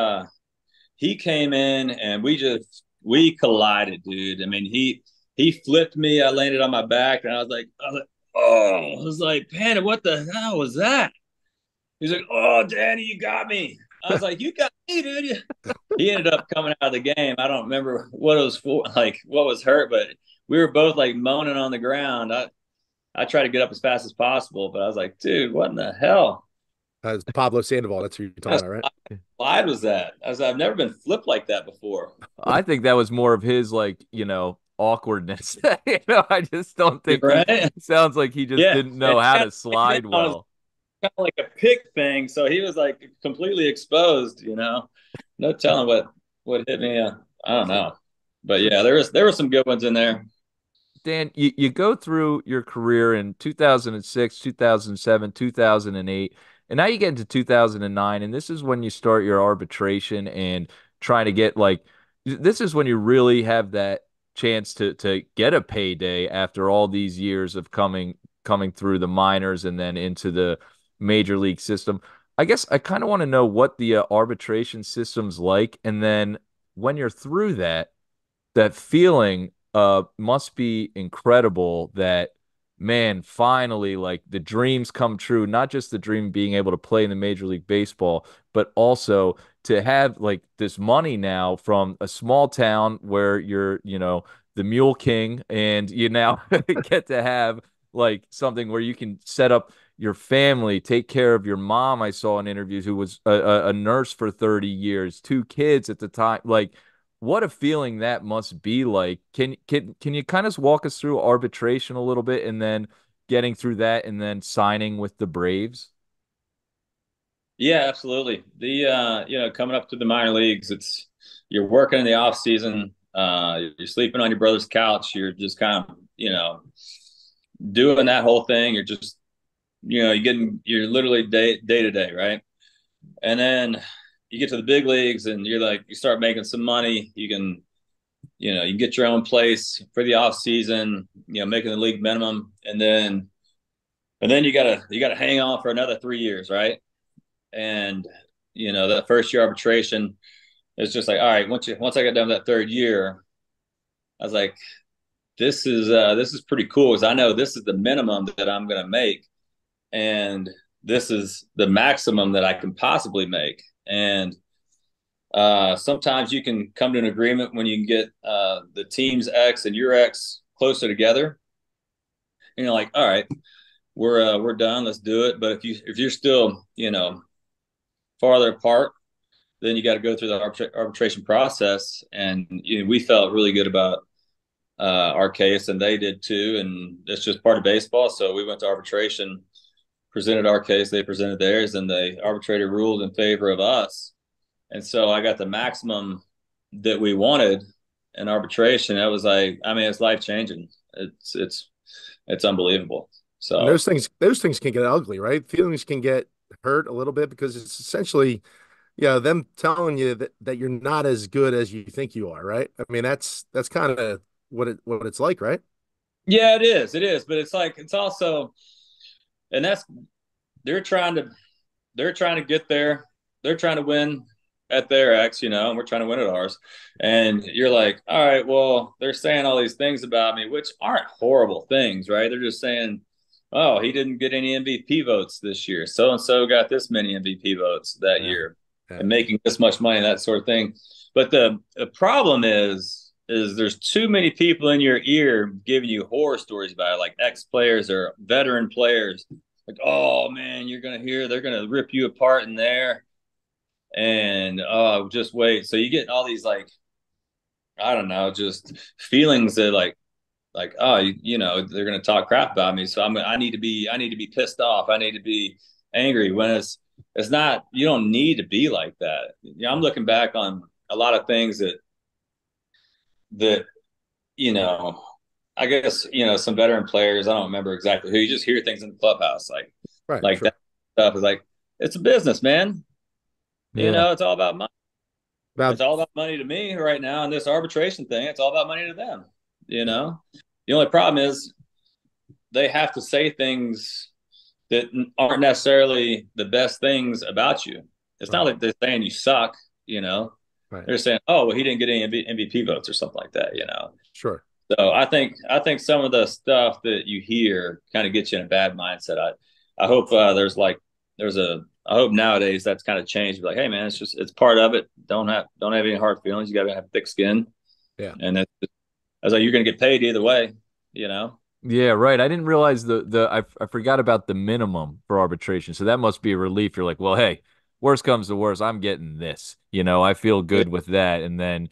[SPEAKER 2] he came in and we collided, dude. I mean he flipped me. I landed on my back, and oh, I was like, Panda, what the hell was that? He's like, oh, Danny, you got me. I was like, you got me, dude. He ended up coming out of the game. I don't remember what it was for, like what was hurt, but we were both like moaning on the ground. I tried to get up as fast as possible, but I was like, dude, what in the hell?
[SPEAKER 3] Pablo Sandoval. That's who you're talking
[SPEAKER 2] What
[SPEAKER 3] about, right?
[SPEAKER 2] slide was that? I've never been flipped like that before.
[SPEAKER 1] I think that was more of his like, awkwardness. I just don't
[SPEAKER 2] You're
[SPEAKER 1] think he
[SPEAKER 2] right.
[SPEAKER 1] sounds like he just
[SPEAKER 2] Yeah.
[SPEAKER 1] didn't
[SPEAKER 2] And
[SPEAKER 1] know how
[SPEAKER 2] he
[SPEAKER 1] to
[SPEAKER 2] had
[SPEAKER 1] slide
[SPEAKER 2] on his
[SPEAKER 1] well.
[SPEAKER 2] kind of like a pick thing, so he was like completely exposed. No telling what hit me. I don't
[SPEAKER 3] So,
[SPEAKER 2] know, but
[SPEAKER 3] so
[SPEAKER 2] yeah, there were some good ones in there.
[SPEAKER 1] Dan, you go through your career in 2006, 2007, 2008, and now you get into 2009, and this is when you start your arbitration and trying to get like this is when you really have that chance to get a payday after all these years of coming through the minors and then into the major league system. I guess I kind of want to know what the arbitration system's like, and then when you're through that, that feeling must be incredible that man, finally, like the dreams come true, not just the dream being able to play in the Major League Baseball, but also to have like this money now from a small town where you're, the Mule King, and you now get to have like something where you can set up your family, take care of your mom. I saw in interviews who was a nurse for 30 years, two kids at the time. Like, what a feeling that must be like. Can you kind of walk us through arbitration a little bit and then getting through that and then signing with the Braves?
[SPEAKER 2] Yeah, absolutely. Coming up to the minor leagues, you're working in the off season, you're sleeping on your brother's couch, you're just kind of, doing that whole thing. You're just, you're literally day to day, right? And then you get to the big leagues and you're like, you start making some money. You can get your own place for the off season, making the league minimum. And then you gotta hang on for another 3 years, right? And that first year arbitration is just like, all right, once I got done with that third year, I was like, this is pretty cool because I know this is the minimum that I'm gonna make, and this is the maximum that I can possibly make. And sometimes you can come to an agreement when you can get the team's X and your X closer together. And you're like, all right, we're done. Let's do it. But if you're still farther apart, then you got to go through the arbitration process. And we felt really good about our case, and they did too. And it's just part of baseball. So we went to arbitration, presented our case, they presented theirs, and the arbitrator ruled in favor of us. And so I got the maximum that we wanted in arbitration. It was like, I mean, it's life changing. It's unbelievable.
[SPEAKER 3] And
[SPEAKER 2] So
[SPEAKER 3] those things can get ugly, right? Feelings can get hurt a little bit because it's essentially, them telling you that you're not as good as you think you are, right? I mean, that's kind of what it's like, right?
[SPEAKER 2] yeah, it is. But it's like it's also, and that's they're trying to they're trying to get there. They're trying to win at their X, and we're trying to win at ours. And you're like, all right, well, they're saying all these things about me, which aren't horrible things, right? They're just saying, oh, he didn't get any MVP votes this year. So and so got this many MVP votes that
[SPEAKER 3] Yeah.
[SPEAKER 2] year
[SPEAKER 3] Yeah.
[SPEAKER 2] and making this much money, that sort of thing. But the problem is there's too many people in your ear giving you horror stories about it, like ex players or veteran players. Like, oh man, they're gonna rip you apart in there, and oh, just wait. So you get all these like, I don't know, just feelings that like oh, they're gonna talk crap about me. So I need to be pissed off. I need to be angry when it's not. You don't need to be like that. I'm looking back on a lot of things that you know, I guess, some veteran players, I don't remember exactly who, you just hear things in the clubhouse,
[SPEAKER 3] Right.
[SPEAKER 2] like
[SPEAKER 3] Sure.
[SPEAKER 2] that stuff is like, it's a business, man.
[SPEAKER 1] Yeah.
[SPEAKER 2] It's all about money.
[SPEAKER 3] About
[SPEAKER 2] It's all about money to me right now. And this arbitration thing, it's all about money to them. You
[SPEAKER 3] yeah.
[SPEAKER 2] know, the only problem is they have to say things that aren't necessarily the best things about you. It's not
[SPEAKER 3] Right.
[SPEAKER 2] like they're saying you suck, you know,
[SPEAKER 3] Right.
[SPEAKER 2] they're saying, oh, well, he didn't get any MVP votes or something like that.
[SPEAKER 3] Sure.
[SPEAKER 2] So I think some of the stuff that you hear kind of gets you in a bad mindset. I hope I hope nowadays that's kind of changed. Like, hey man, it's part of it. Don't have any hard feelings. You got to have thick skin,
[SPEAKER 3] Yeah.
[SPEAKER 2] and that's like you're gonna get paid either way. You know.
[SPEAKER 1] Yeah, right. I didn't realize I forgot about the minimum for arbitration. So that must be a relief. You're like, well, hey, worst comes to worst, I'm getting this. I feel
[SPEAKER 2] Yeah.
[SPEAKER 1] good with that. And then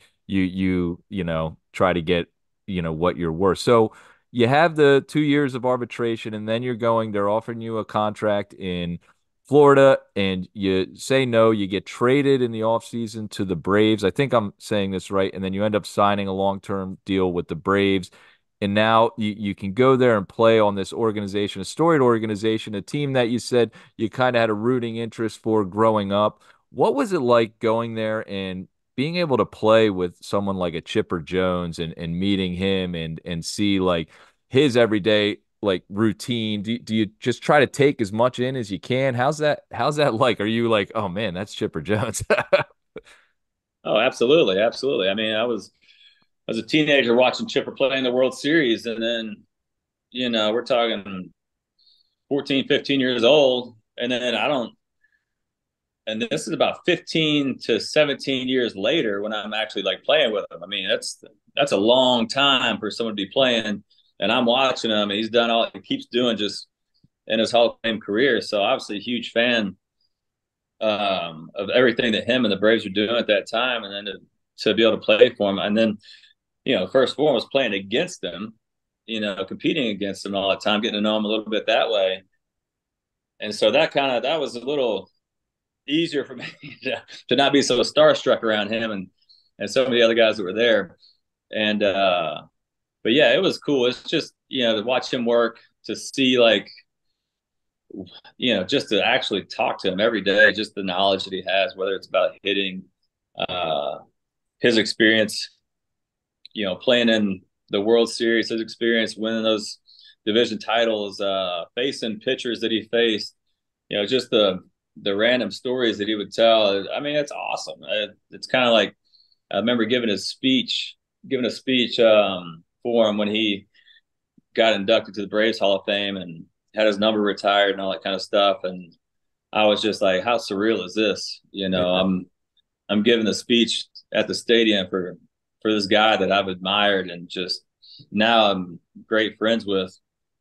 [SPEAKER 1] try to get, what you're worth. So you have the 2 years of arbitration, and then they're offering you a contract in Florida, and you say no, you get traded in the offseason to the Braves. I think I'm saying this right. And then you end up signing a long-term deal with the Braves, and now you can go there and play on this organization, a storied organization, a team that you said you kind of had a rooting interest for growing up. What was it like going there and being able to play with someone like a Chipper Jones, and meeting him and see like his everyday like routine? Do you just try to take as much in as you can? How's that like? Are you like, oh man, that's Chipper Jones?
[SPEAKER 2] Oh, absolutely, absolutely. I mean, I was a teenager watching Chipper play in the World Series, and then we're talking 14, 15 years old, and then I don't. And this is about 15 to 17 years later when I'm actually like playing with him. I mean, that's a long time for someone to be playing, and I'm watching him, and he's done all he keeps doing just in his Hall of Fame career. So obviously, a huge fan of everything that him and the Braves were doing at that time, and then to be able to play for him, and then first and foremost playing against them, competing against them all the time, getting to know him a little bit that way. And so that was a little easier for me to not be so starstruck around him and some of the other guys that were there. And but yeah, it was cool. It's just to watch him work, to see like just to actually talk to him every day, just the knowledge that he has, whether it's about hitting, uh, his experience, playing in the World Series, his experience winning those division titles, facing pitchers that he faced, just the random stories that he would tell. I mean, it's awesome. It's kind of like I remember giving a speech for him when he got inducted to the Braves Hall of Fame and had his number retired and all that kind of stuff. And I was just like, how surreal is this? I'm giving a speech at the stadium for this guy that I've admired and just now I'm great friends with,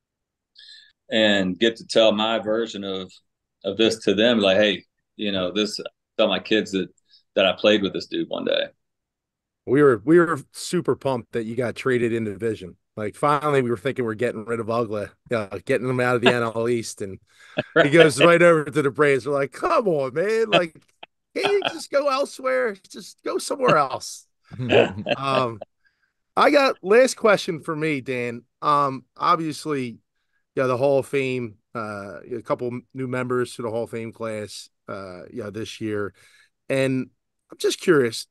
[SPEAKER 2] and get to tell my version of this to them. Like, hey, this tell my kids that I played with this dude one day.
[SPEAKER 3] We were super pumped that you got traded in division. Like finally, we were thinking we're getting rid of Uggla, getting him out of the NL East, and he
[SPEAKER 2] Right.
[SPEAKER 3] goes right over to the Braves. We're like, come on, man! Like, can't you just go elsewhere? Just go somewhere else. Um, I got last question for me, Dan. Obviously, yeah, the Hall of Fame, a couple new members to the Hall of Fame class, this year, and I'm just curious.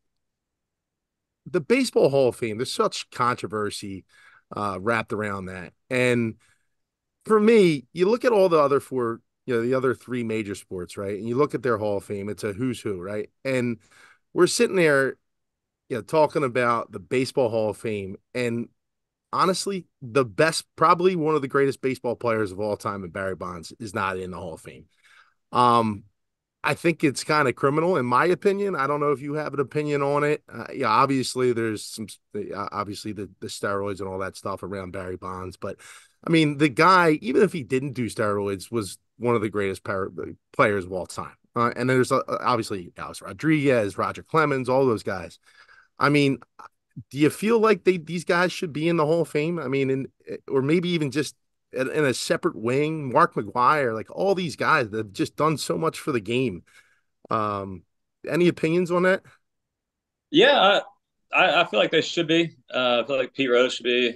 [SPEAKER 3] The Baseball Hall of Fame, there's such controversy wrapped around that. And for me, you look at all the other four, the other three major sports, right? And you look at their Hall of Fame, it's a who's who, right? And we're sitting there, talking about the Baseball Hall of Fame. And honestly, the best, probably one of the greatest baseball players of all time, and Barry Bonds, is not in the Hall of Fame. Um, I think it's kind of criminal, in my opinion. I don't know if you have an opinion on it. Yeah, obviously there's some, obviously the steroids and all that stuff around Barry Bonds, but I mean the guy, even if he didn't do steroids, was one of the greatest players of all time. And there's obviously Alex Rodriguez, Roger Clemens, all those guys. I mean, do you feel like these guys should be in the Hall of Fame? I mean, or maybe even just in a separate wing, Mark McGwire, like all these guys that have just done so much for the game. Um, any opinions on that?
[SPEAKER 2] Yeah, I feel like they should be. I feel like Pete Rose should be.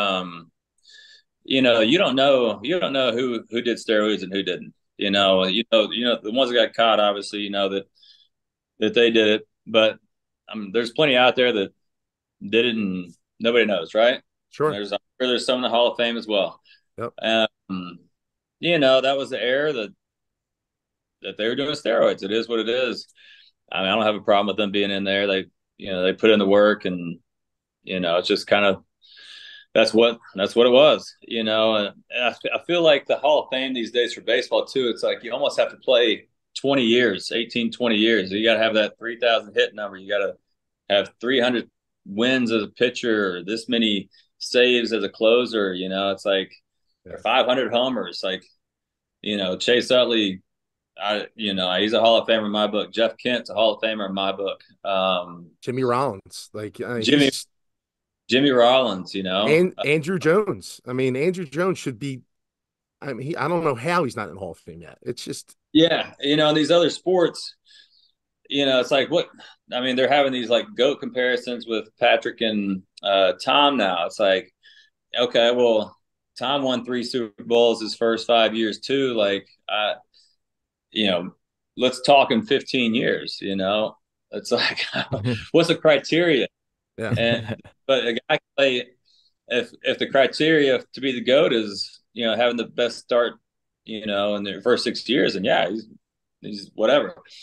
[SPEAKER 2] You don't know who did steroids and who didn't. The ones that got caught, obviously, that they did it. But there's plenty out there that did it and nobody knows, right? And
[SPEAKER 3] Sure.
[SPEAKER 2] there's some in the Hall of Fame as well.
[SPEAKER 3] Yep.
[SPEAKER 2] Um, that was the era that they were doing steroids. It is what it is. I mean, I don't have a problem with them being in there. They put in the work, and it's just kind of that's what it was. And I feel like the Hall of Fame these days for baseball too. It's like you almost have to play 20 years, 18, 20 years. You got to have that 3,000 hit number. You got to have 300 wins as a pitcher, or this many saves as a closer. It's like
[SPEAKER 3] Yeah.
[SPEAKER 2] 500 homers. Like Chase Utley, he's a Hall of Famer in my book. Jeff Kent's a Hall of Famer in my book.
[SPEAKER 3] Jimmy Rollins, like
[SPEAKER 2] Jimmy
[SPEAKER 3] he's
[SPEAKER 2] Jimmy Rollins,
[SPEAKER 3] and Andrew Jones. I mean, Andrew Jones should be. I mean, I don't know how he's not in the Hall of Fame yet. It's just
[SPEAKER 2] yeah, in these other sports, it's like what I mean. They're having these like GOAT comparisons with Patrick and Tom now. It's like, okay, well, Tom won 3 Super Bowls his first 5 years too. Like, you know, let's talk in 15 years. It's like, what's the criteria?
[SPEAKER 3] yeah,
[SPEAKER 2] And but a guy can play if the criteria to be the GOAT is having the best start in their first 6 years, and yeah, he's whatever.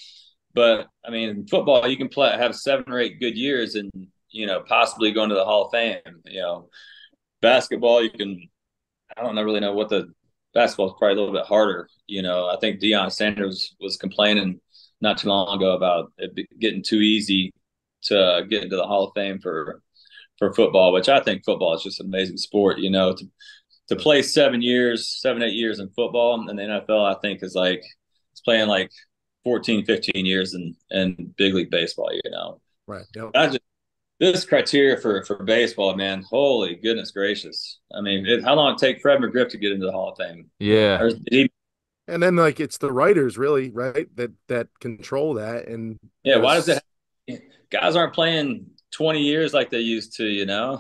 [SPEAKER 2] But I mean, football, you can play, have 7 or 8 good years and, possibly go into the Hall of Fame. Basketball, you can, I don't know, really know what the basketball is probably a little bit harder. I think Deion Sanders was complaining not too long ago about it getting too easy to get into the Hall of Fame for football, which I think football is just an amazing sport. To play 7 years, 7, 8 years in football and the NFL, I think is like it's playing like 14, 15 years in big league baseball.
[SPEAKER 3] Right. Yep.
[SPEAKER 2] I just this criteria for baseball, man. Holy goodness gracious! I mean, how long did it take Fred McGriff to get into the Hall of Fame?
[SPEAKER 3] Yeah.
[SPEAKER 1] Yeah.
[SPEAKER 2] Or did he?
[SPEAKER 3] And then like it's the writers really, right? That control that. And
[SPEAKER 2] Yeah. Why does it? Guys aren't playing 20 years like they used to.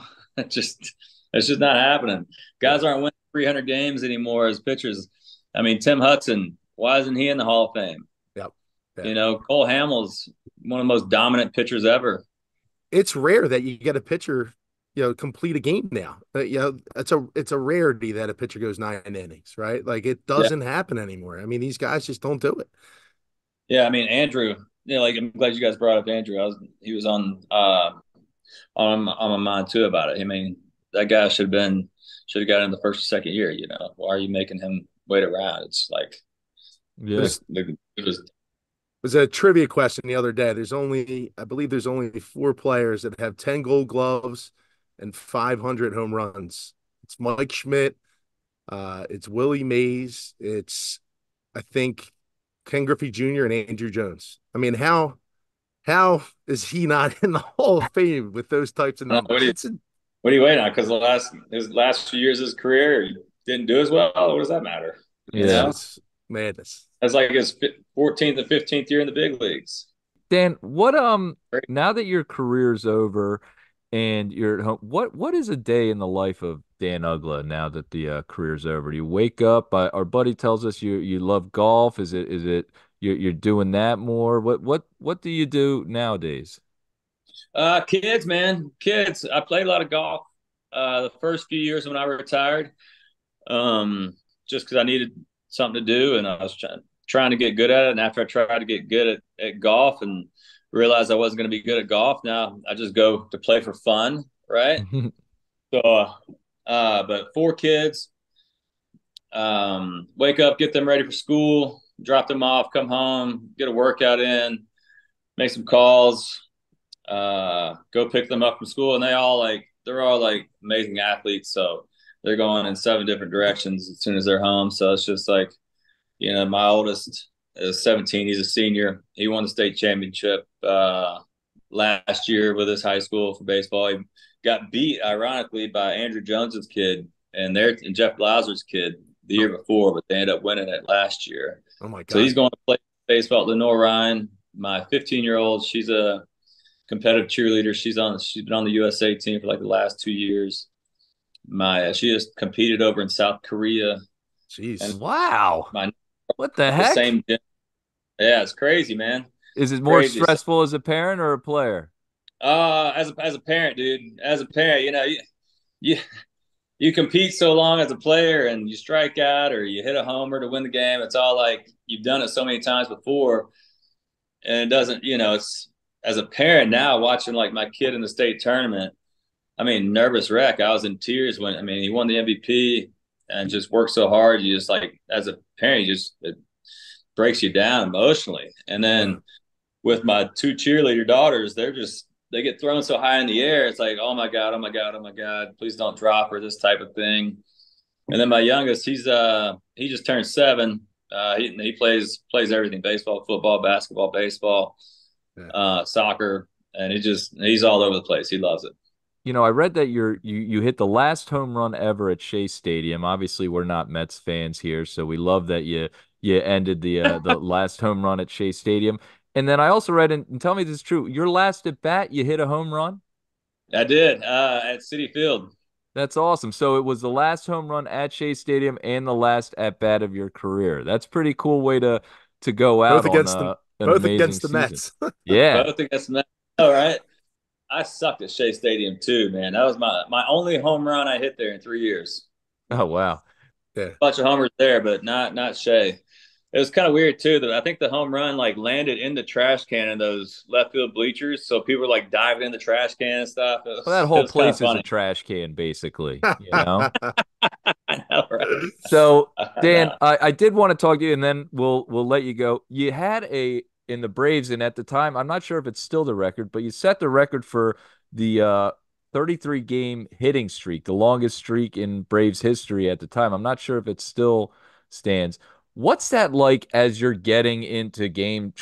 [SPEAKER 2] It's just not happening.
[SPEAKER 3] yeah,
[SPEAKER 2] Guys aren't winning 300 games anymore as pitchers. I mean, Tim Hudson. Why isn't he in the Hall of Fame?
[SPEAKER 3] yep. Yeah.
[SPEAKER 2] Cole Hamels, one of the most dominant pitchers ever.
[SPEAKER 3] It's rare that you get a pitcher, complete a game now. It's a rarity that a pitcher goes 9 innings, right? Like it
[SPEAKER 2] Yeah.
[SPEAKER 3] doesn't happen anymore. I mean, these guys just don't do it.
[SPEAKER 2] Yeah, I mean Andrew. Like I'm glad you guys brought up Andrew. He was on my mind too about it. I mean, that guy should have got in the first or second year. Why are you making him wait around? It's like
[SPEAKER 1] Yeah.
[SPEAKER 2] it was
[SPEAKER 3] Was a trivia question the other day. I believe there's only 4 players that have 10 gold gloves and 500 home runs. It's Mike Schmidt. It's Willie Mays. It's, I think, Ken Griffey Jr. and Andrew Jones. I mean, how is he not in the Hall of Fame with those types of
[SPEAKER 2] I don't know,
[SPEAKER 3] numbers?
[SPEAKER 2] what are you waiting on? Because his last few years of his career, he didn't do as well. What does that matter? You
[SPEAKER 3] It's
[SPEAKER 1] Yeah.
[SPEAKER 2] know,
[SPEAKER 3] it's madness.
[SPEAKER 2] that's like his 14th and 15th year in the big leagues.
[SPEAKER 1] Dan, now that your career's over and you're at home, what is a day in the life of Dan Uggla now that the career's over? Do you wake up? Our buddy tells us you love golf. Is it you're doing that more? What do you do nowadays?
[SPEAKER 2] Kids, man, kids. I played a lot of golf the first few years when I retired, just because I needed something to do, and I was trying to get good at it. And after I tried to get good at golf and realized I wasn't going to be good at golf, now I just go to play for fun, right? So, but 4 kids, wake up, get them ready for school, drop them off, come home, get a workout in, make some calls, go pick them up from school, and they're all like amazing athletes. So they're going in 7 different directions as soon as they're home. So it's just like, my oldest is 17. He's a senior. He won the state championship last year with his high school for baseball. He got beat, ironically, by Andrew Jones's kid and Jeff Blauser's kid the year before, but they ended up winning it last year.
[SPEAKER 3] Oh my
[SPEAKER 2] So
[SPEAKER 3] God.
[SPEAKER 2] he's going to play baseball at Lenore Ryan. My 15-year-old, she's a competitive cheerleader. She's been on the USA team for like the last 2 years. She just competed over in South Korea.
[SPEAKER 3] Jeez.
[SPEAKER 2] And
[SPEAKER 1] Wow.
[SPEAKER 2] my
[SPEAKER 1] What the
[SPEAKER 2] the
[SPEAKER 1] heck?
[SPEAKER 2] same gym. Yeah, it's crazy, man.
[SPEAKER 1] Is it more
[SPEAKER 2] Crazy.
[SPEAKER 1] stressful as a parent or a player?
[SPEAKER 2] As a parent, dude, as a parent, you you compete so long as a player and you strike out or you hit a homer to win the game. It's all like you've done it so many times before, and it doesn't. It's as a parent now watching like my kid in the state tournament. I mean, nervous wreck. I was in tears when he won the MVP and just worked so hard. You just like as a parent, it breaks you down emotionally. And
[SPEAKER 3] Yeah.
[SPEAKER 2] then with my 2 cheerleader daughters, they get thrown so high in the air. It's like, oh my God, oh my God, oh my God, please don't drop her, this type of thing. And then my youngest, he just turned 7. He plays everything: baseball, football, basketball, baseball,
[SPEAKER 3] Yeah.
[SPEAKER 2] soccer, and he's all over the place. He loves it.
[SPEAKER 1] I read that you hit the last home run ever at Shea Stadium. Obviously, we're not Mets fans here, so we love that you ended the last home run at Shea Stadium. And then I also read, and tell me if this is true, your last at bat, you hit a home run?
[SPEAKER 2] I did at Citi Field.
[SPEAKER 1] That's awesome. So it was the last home run at Shea Stadium and the last at bat of your career. That's pretty cool way to go
[SPEAKER 3] Both
[SPEAKER 1] out on
[SPEAKER 3] against the
[SPEAKER 1] an
[SPEAKER 3] both
[SPEAKER 1] amazing
[SPEAKER 3] against the
[SPEAKER 1] season.
[SPEAKER 3] Mets.
[SPEAKER 1] Yeah.
[SPEAKER 2] Both against the Mets. All right. I sucked at Shea Stadium too, man. That was my only home run I hit there in 3 years.
[SPEAKER 1] Oh wow.
[SPEAKER 3] Yeah.
[SPEAKER 2] Bunch of homers there, but not Shea. It was kind of weird too. That I think the home run like landed in the trash can in those left field bleachers, so people were like diving in the trash can and stuff.
[SPEAKER 1] Well, that
[SPEAKER 2] It
[SPEAKER 1] whole
[SPEAKER 2] was kind of
[SPEAKER 1] place is a
[SPEAKER 2] funny.
[SPEAKER 1] trash can, basically, you know?
[SPEAKER 2] I know, right?
[SPEAKER 1] So,
[SPEAKER 2] I
[SPEAKER 1] Dan,
[SPEAKER 2] know.
[SPEAKER 1] I did want to talk to you, and then we'll let you go. You had a in the Braves, and at the time, I'm not sure if it's still the record, but you set the record for the 33 game hitting streak, the longest streak in Braves history at the time. I'm not sure if it still stands. What's that like as you're getting into game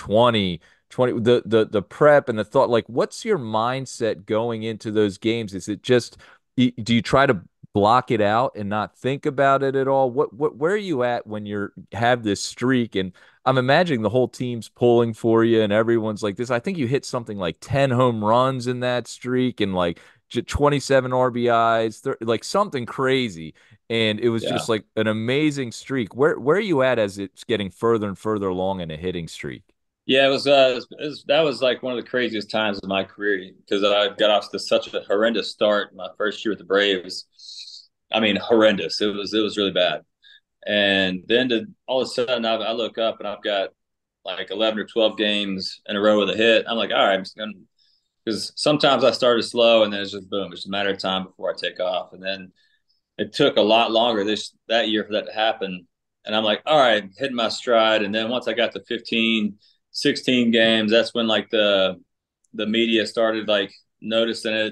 [SPEAKER 1] 20, the prep and the thought? Like, what's your mindset going into those games? Is it just do you try to block it out and not think about it at all? Where are you at when you're have this streak? And I'm imagining the whole team's pulling for you and everyone's like this. I think you hit something like 10 home runs in that streak and like 27 RBIs, like something crazy. And it was
[SPEAKER 2] Yeah.
[SPEAKER 1] just like an amazing streak. Where are you at as it's getting further and further along in a hitting streak?
[SPEAKER 2] Yeah, that was like one of the craziest times of my career because I got off to such a horrendous start my first year with the Braves. I mean, horrendous. It was really bad. And then all of a sudden, I look up and I've got like 11 or 12 games in a row with a hit. I'm like, all right, I'm just going to, because sometimes I started slow and then it's just boom. It's a matter of time before I take off. And then it took a lot longer that year for that to happen. And I'm like, all right, hitting my stride. And then once I got to 15, 16 games, that's when like the media started like noticing it.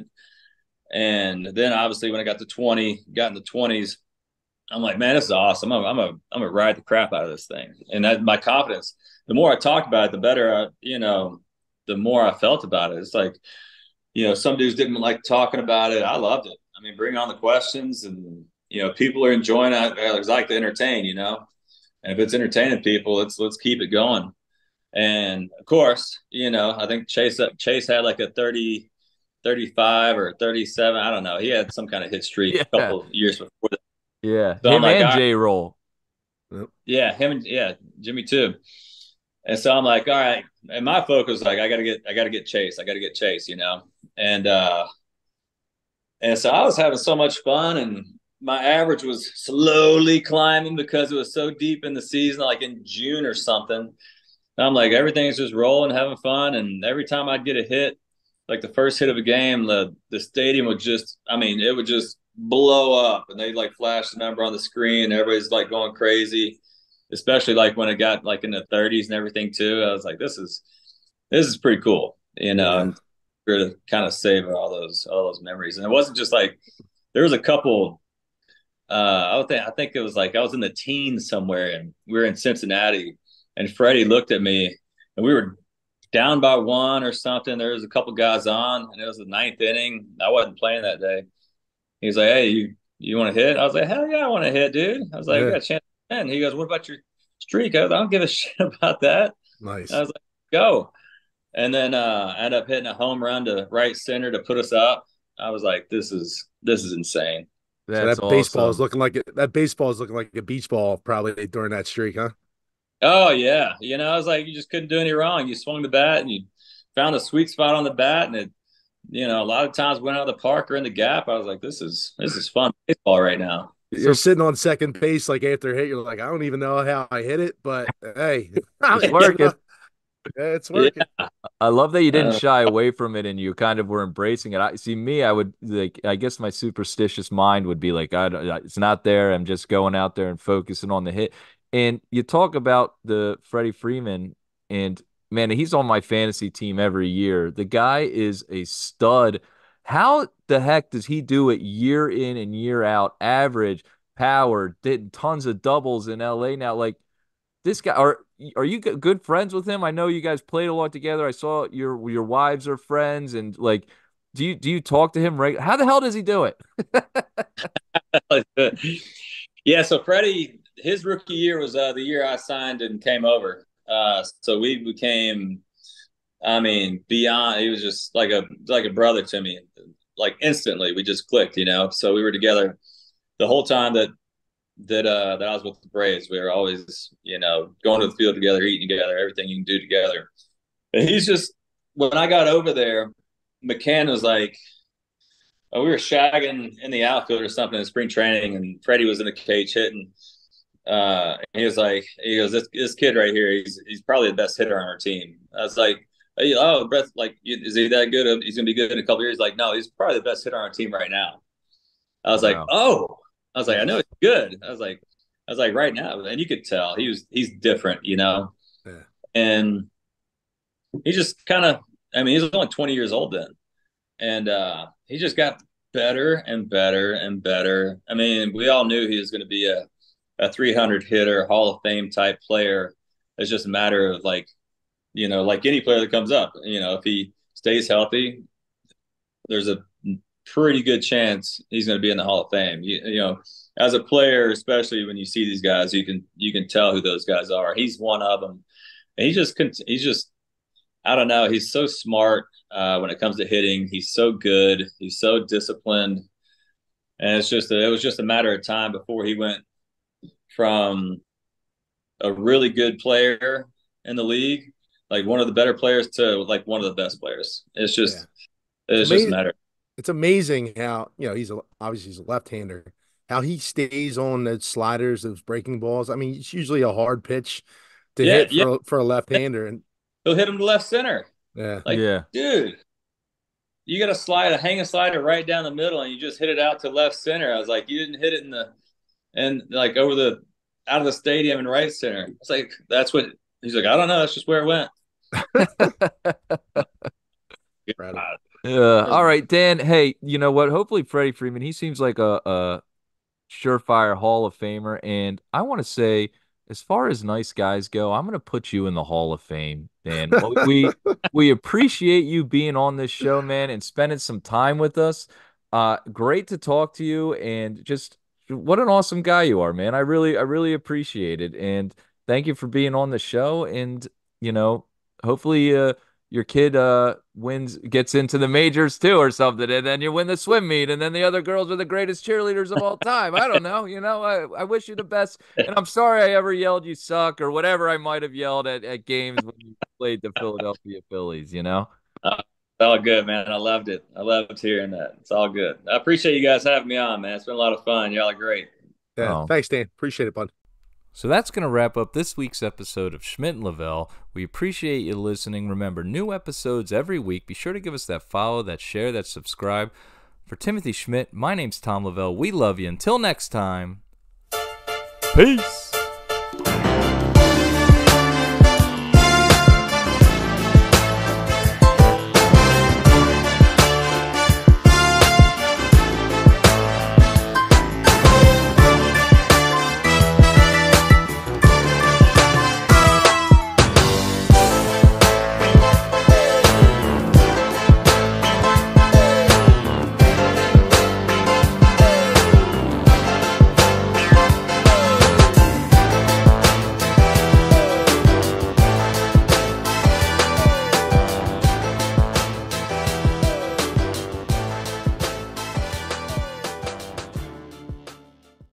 [SPEAKER 2] And then obviously when I got to 20, got in the 20s, I'm like, man, this is awesome. I'm gonna ride the crap out of this thing. And that my confidence, the more I talked about it, the better the more I felt about it. It's like, some dudes didn't like talking about it. I loved it. I mean, bring on the questions and people are enjoying it. I like to entertain. And if it's entertaining people, let's keep it going. And of course, I think Chase had like a 30, 35 or 37. I don't know. He had some kind of hit streak a
[SPEAKER 1] Yeah.
[SPEAKER 2] couple of years before that.
[SPEAKER 1] Yeah.
[SPEAKER 2] So I'm
[SPEAKER 1] Him
[SPEAKER 2] like,
[SPEAKER 1] and
[SPEAKER 2] all right,
[SPEAKER 1] J Roll.
[SPEAKER 3] Yep.
[SPEAKER 2] yeah, him and yeah, Jimmy too. And so I'm like, all right. And my focus was like, I gotta get Chase. I gotta get Chase. And and so I was having so much fun and my average was slowly climbing because it was so deep in the season, like in June or something. I'm like, everything's just rolling, having fun. And every time I'd get a hit, like the first hit of a game, the stadium would just, I mean, it would just blow up and they'd like flash the number on the screen. Everybody's like going crazy, especially like when it got like in the 30s and everything too. I was like, this is pretty cool,
[SPEAKER 3] Yeah.
[SPEAKER 2] and to kind of savor all those memories. And it wasn't just like there was a couple. I think it was like I was in the teens somewhere, and we were in Cincinnati, and Freddie looked at me, and we were down by one or something. There was a couple guys on, and it was the ninth inning. I wasn't playing that day. He was like, "Hey, you want to hit?" I was like, "Hell yeah, I want to hit, dude." I was like, "I
[SPEAKER 3] Yeah.
[SPEAKER 2] got a chance to win." He goes, "What about your streak?" I don't give a shit about that. I
[SPEAKER 3] Nice.
[SPEAKER 2] was like, "Go." And then I ended up hitting a home run to right center to put us up. I was like, this is insane.
[SPEAKER 3] So
[SPEAKER 1] That's awesome.
[SPEAKER 3] that baseball is looking like a beach ball probably during that streak, huh?
[SPEAKER 2] Oh yeah, I was like, you just couldn't do any wrong. You swung the bat and you found a sweet spot on the bat, and it, a lot of times went out of the park or in the gap. I was like, this is fun baseball right now.
[SPEAKER 3] You're
[SPEAKER 1] So
[SPEAKER 3] sitting on second base like after a hit, you're like, I don't even know how I hit it, but hey,
[SPEAKER 1] it's working.
[SPEAKER 3] it's
[SPEAKER 2] Yeah,
[SPEAKER 3] working.
[SPEAKER 1] I love that you didn't
[SPEAKER 2] uh,
[SPEAKER 1] shy away from it and you kind of were embracing it. I see me, I would like, I guess my superstitious mind would be like, it's not there. I'm just going out there and focusing on the hit. And you talk about the Freddie Freeman, and man, he's on my fantasy team every year. The guy is a stud. How the heck does he do it year in and year out? Average, power, did tons of doubles in LA now. Like, this guy, are you good friends with him? I know you guys played a lot together. I saw your wives are friends, and like, do you talk to him right? How the hell does he do it?
[SPEAKER 2] yeah. So Freddie, his rookie year was the year I signed and came over. So we became, I mean, beyond. He was just like a brother to me. Like instantly, we just clicked. So we were together the whole time that I was with the Braves. We were always, going to the field together, eating together, everything you can do together. And he's just, when I got over there, McCann was like, we were shagging in the outfield or something in spring training, and Freddie was in the cage hitting. he goes, this kid right here, he's probably the best hitter on our team. I was like, hey, oh, Brett, like, is he that good? He's gonna be good in a couple years. Like, no, he's probably the best hitter on our team right now. I was like,
[SPEAKER 1] Wow.
[SPEAKER 2] oh, I know
[SPEAKER 3] Nice.
[SPEAKER 2] he's good. I was like, right now, and you could tell he's different, you know,
[SPEAKER 3] Yeah.
[SPEAKER 2] and he just kind of, I mean, he's only 20 years old then, and he just got better and better and better. I mean, we all knew he was going to be a 300 hitter, Hall of Fame type player. It's just a matter of like, you know, like any player that comes up, you know, if he stays healthy, there's a pretty good chance he's going to be in the Hall of Fame. You know, as a player, especially when you see these guys, you can tell who those guys are. He's one of them. And he's just I don't know. He's so smart when it comes to hitting. He's so good. He's so disciplined, and it was just a matter of time before he went from a really good player in the league, like one of the better players, to like one of the best players.
[SPEAKER 3] Yeah. It's
[SPEAKER 2] It's just a
[SPEAKER 3] amazing.
[SPEAKER 2] matter.
[SPEAKER 3] It's amazing how, obviously he's a left-hander, how he stays on those sliders, those breaking balls. I mean, it's usually a hard pitch to
[SPEAKER 2] Yeah,
[SPEAKER 3] hit
[SPEAKER 2] yeah.
[SPEAKER 3] for a left-hander. And
[SPEAKER 2] He'll hit him to left center.
[SPEAKER 3] yeah.
[SPEAKER 2] Like,
[SPEAKER 1] Yeah.
[SPEAKER 2] dude, you got a hang a slider right down the middle, and you just hit it out to left center. I was like, you didn't hit it and like over the out of the stadium in right center. It's like that's what he's like. I don't know. That's just where it went.
[SPEAKER 3] Incredible.
[SPEAKER 1] All right, Dan. Hey, you know what? Hopefully, Freddie Freeman, he seems like a surefire Hall of Famer. And I want to say, as far as nice guys go, I'm going to put you in the Hall of Fame, Dan. We appreciate you being on this show, man, and spending some time with us. Great to talk to you, and just what an awesome guy you are, man. I really appreciate it, and thank you for being on the show. And you know, hopefully, your kid gets into the majors too or something, and then you win the swim meet, and then the other girls are the greatest cheerleaders of all time. I don't know, I wish you the best, and I'm sorry I ever yelled you suck or whatever I might have yelled at games when you played the Philadelphia Phillies.
[SPEAKER 2] It's all good, man. I loved it. I loved hearing that. It's all good. I appreciate you guys having me on, man. It's been a lot of fun. Y'all are great.
[SPEAKER 3] Yeah.
[SPEAKER 1] Oh,
[SPEAKER 3] Thanks, Dan. Appreciate it, bud.
[SPEAKER 1] so that's going to wrap up this week's episode of Schmidt Lavelle. We appreciate you listening. Remember, new episodes every week. Be sure to give us that follow, that share, that subscribe. For Timothy Schmidt, my name's Tom Lavelle. We love you. Until next time, peace.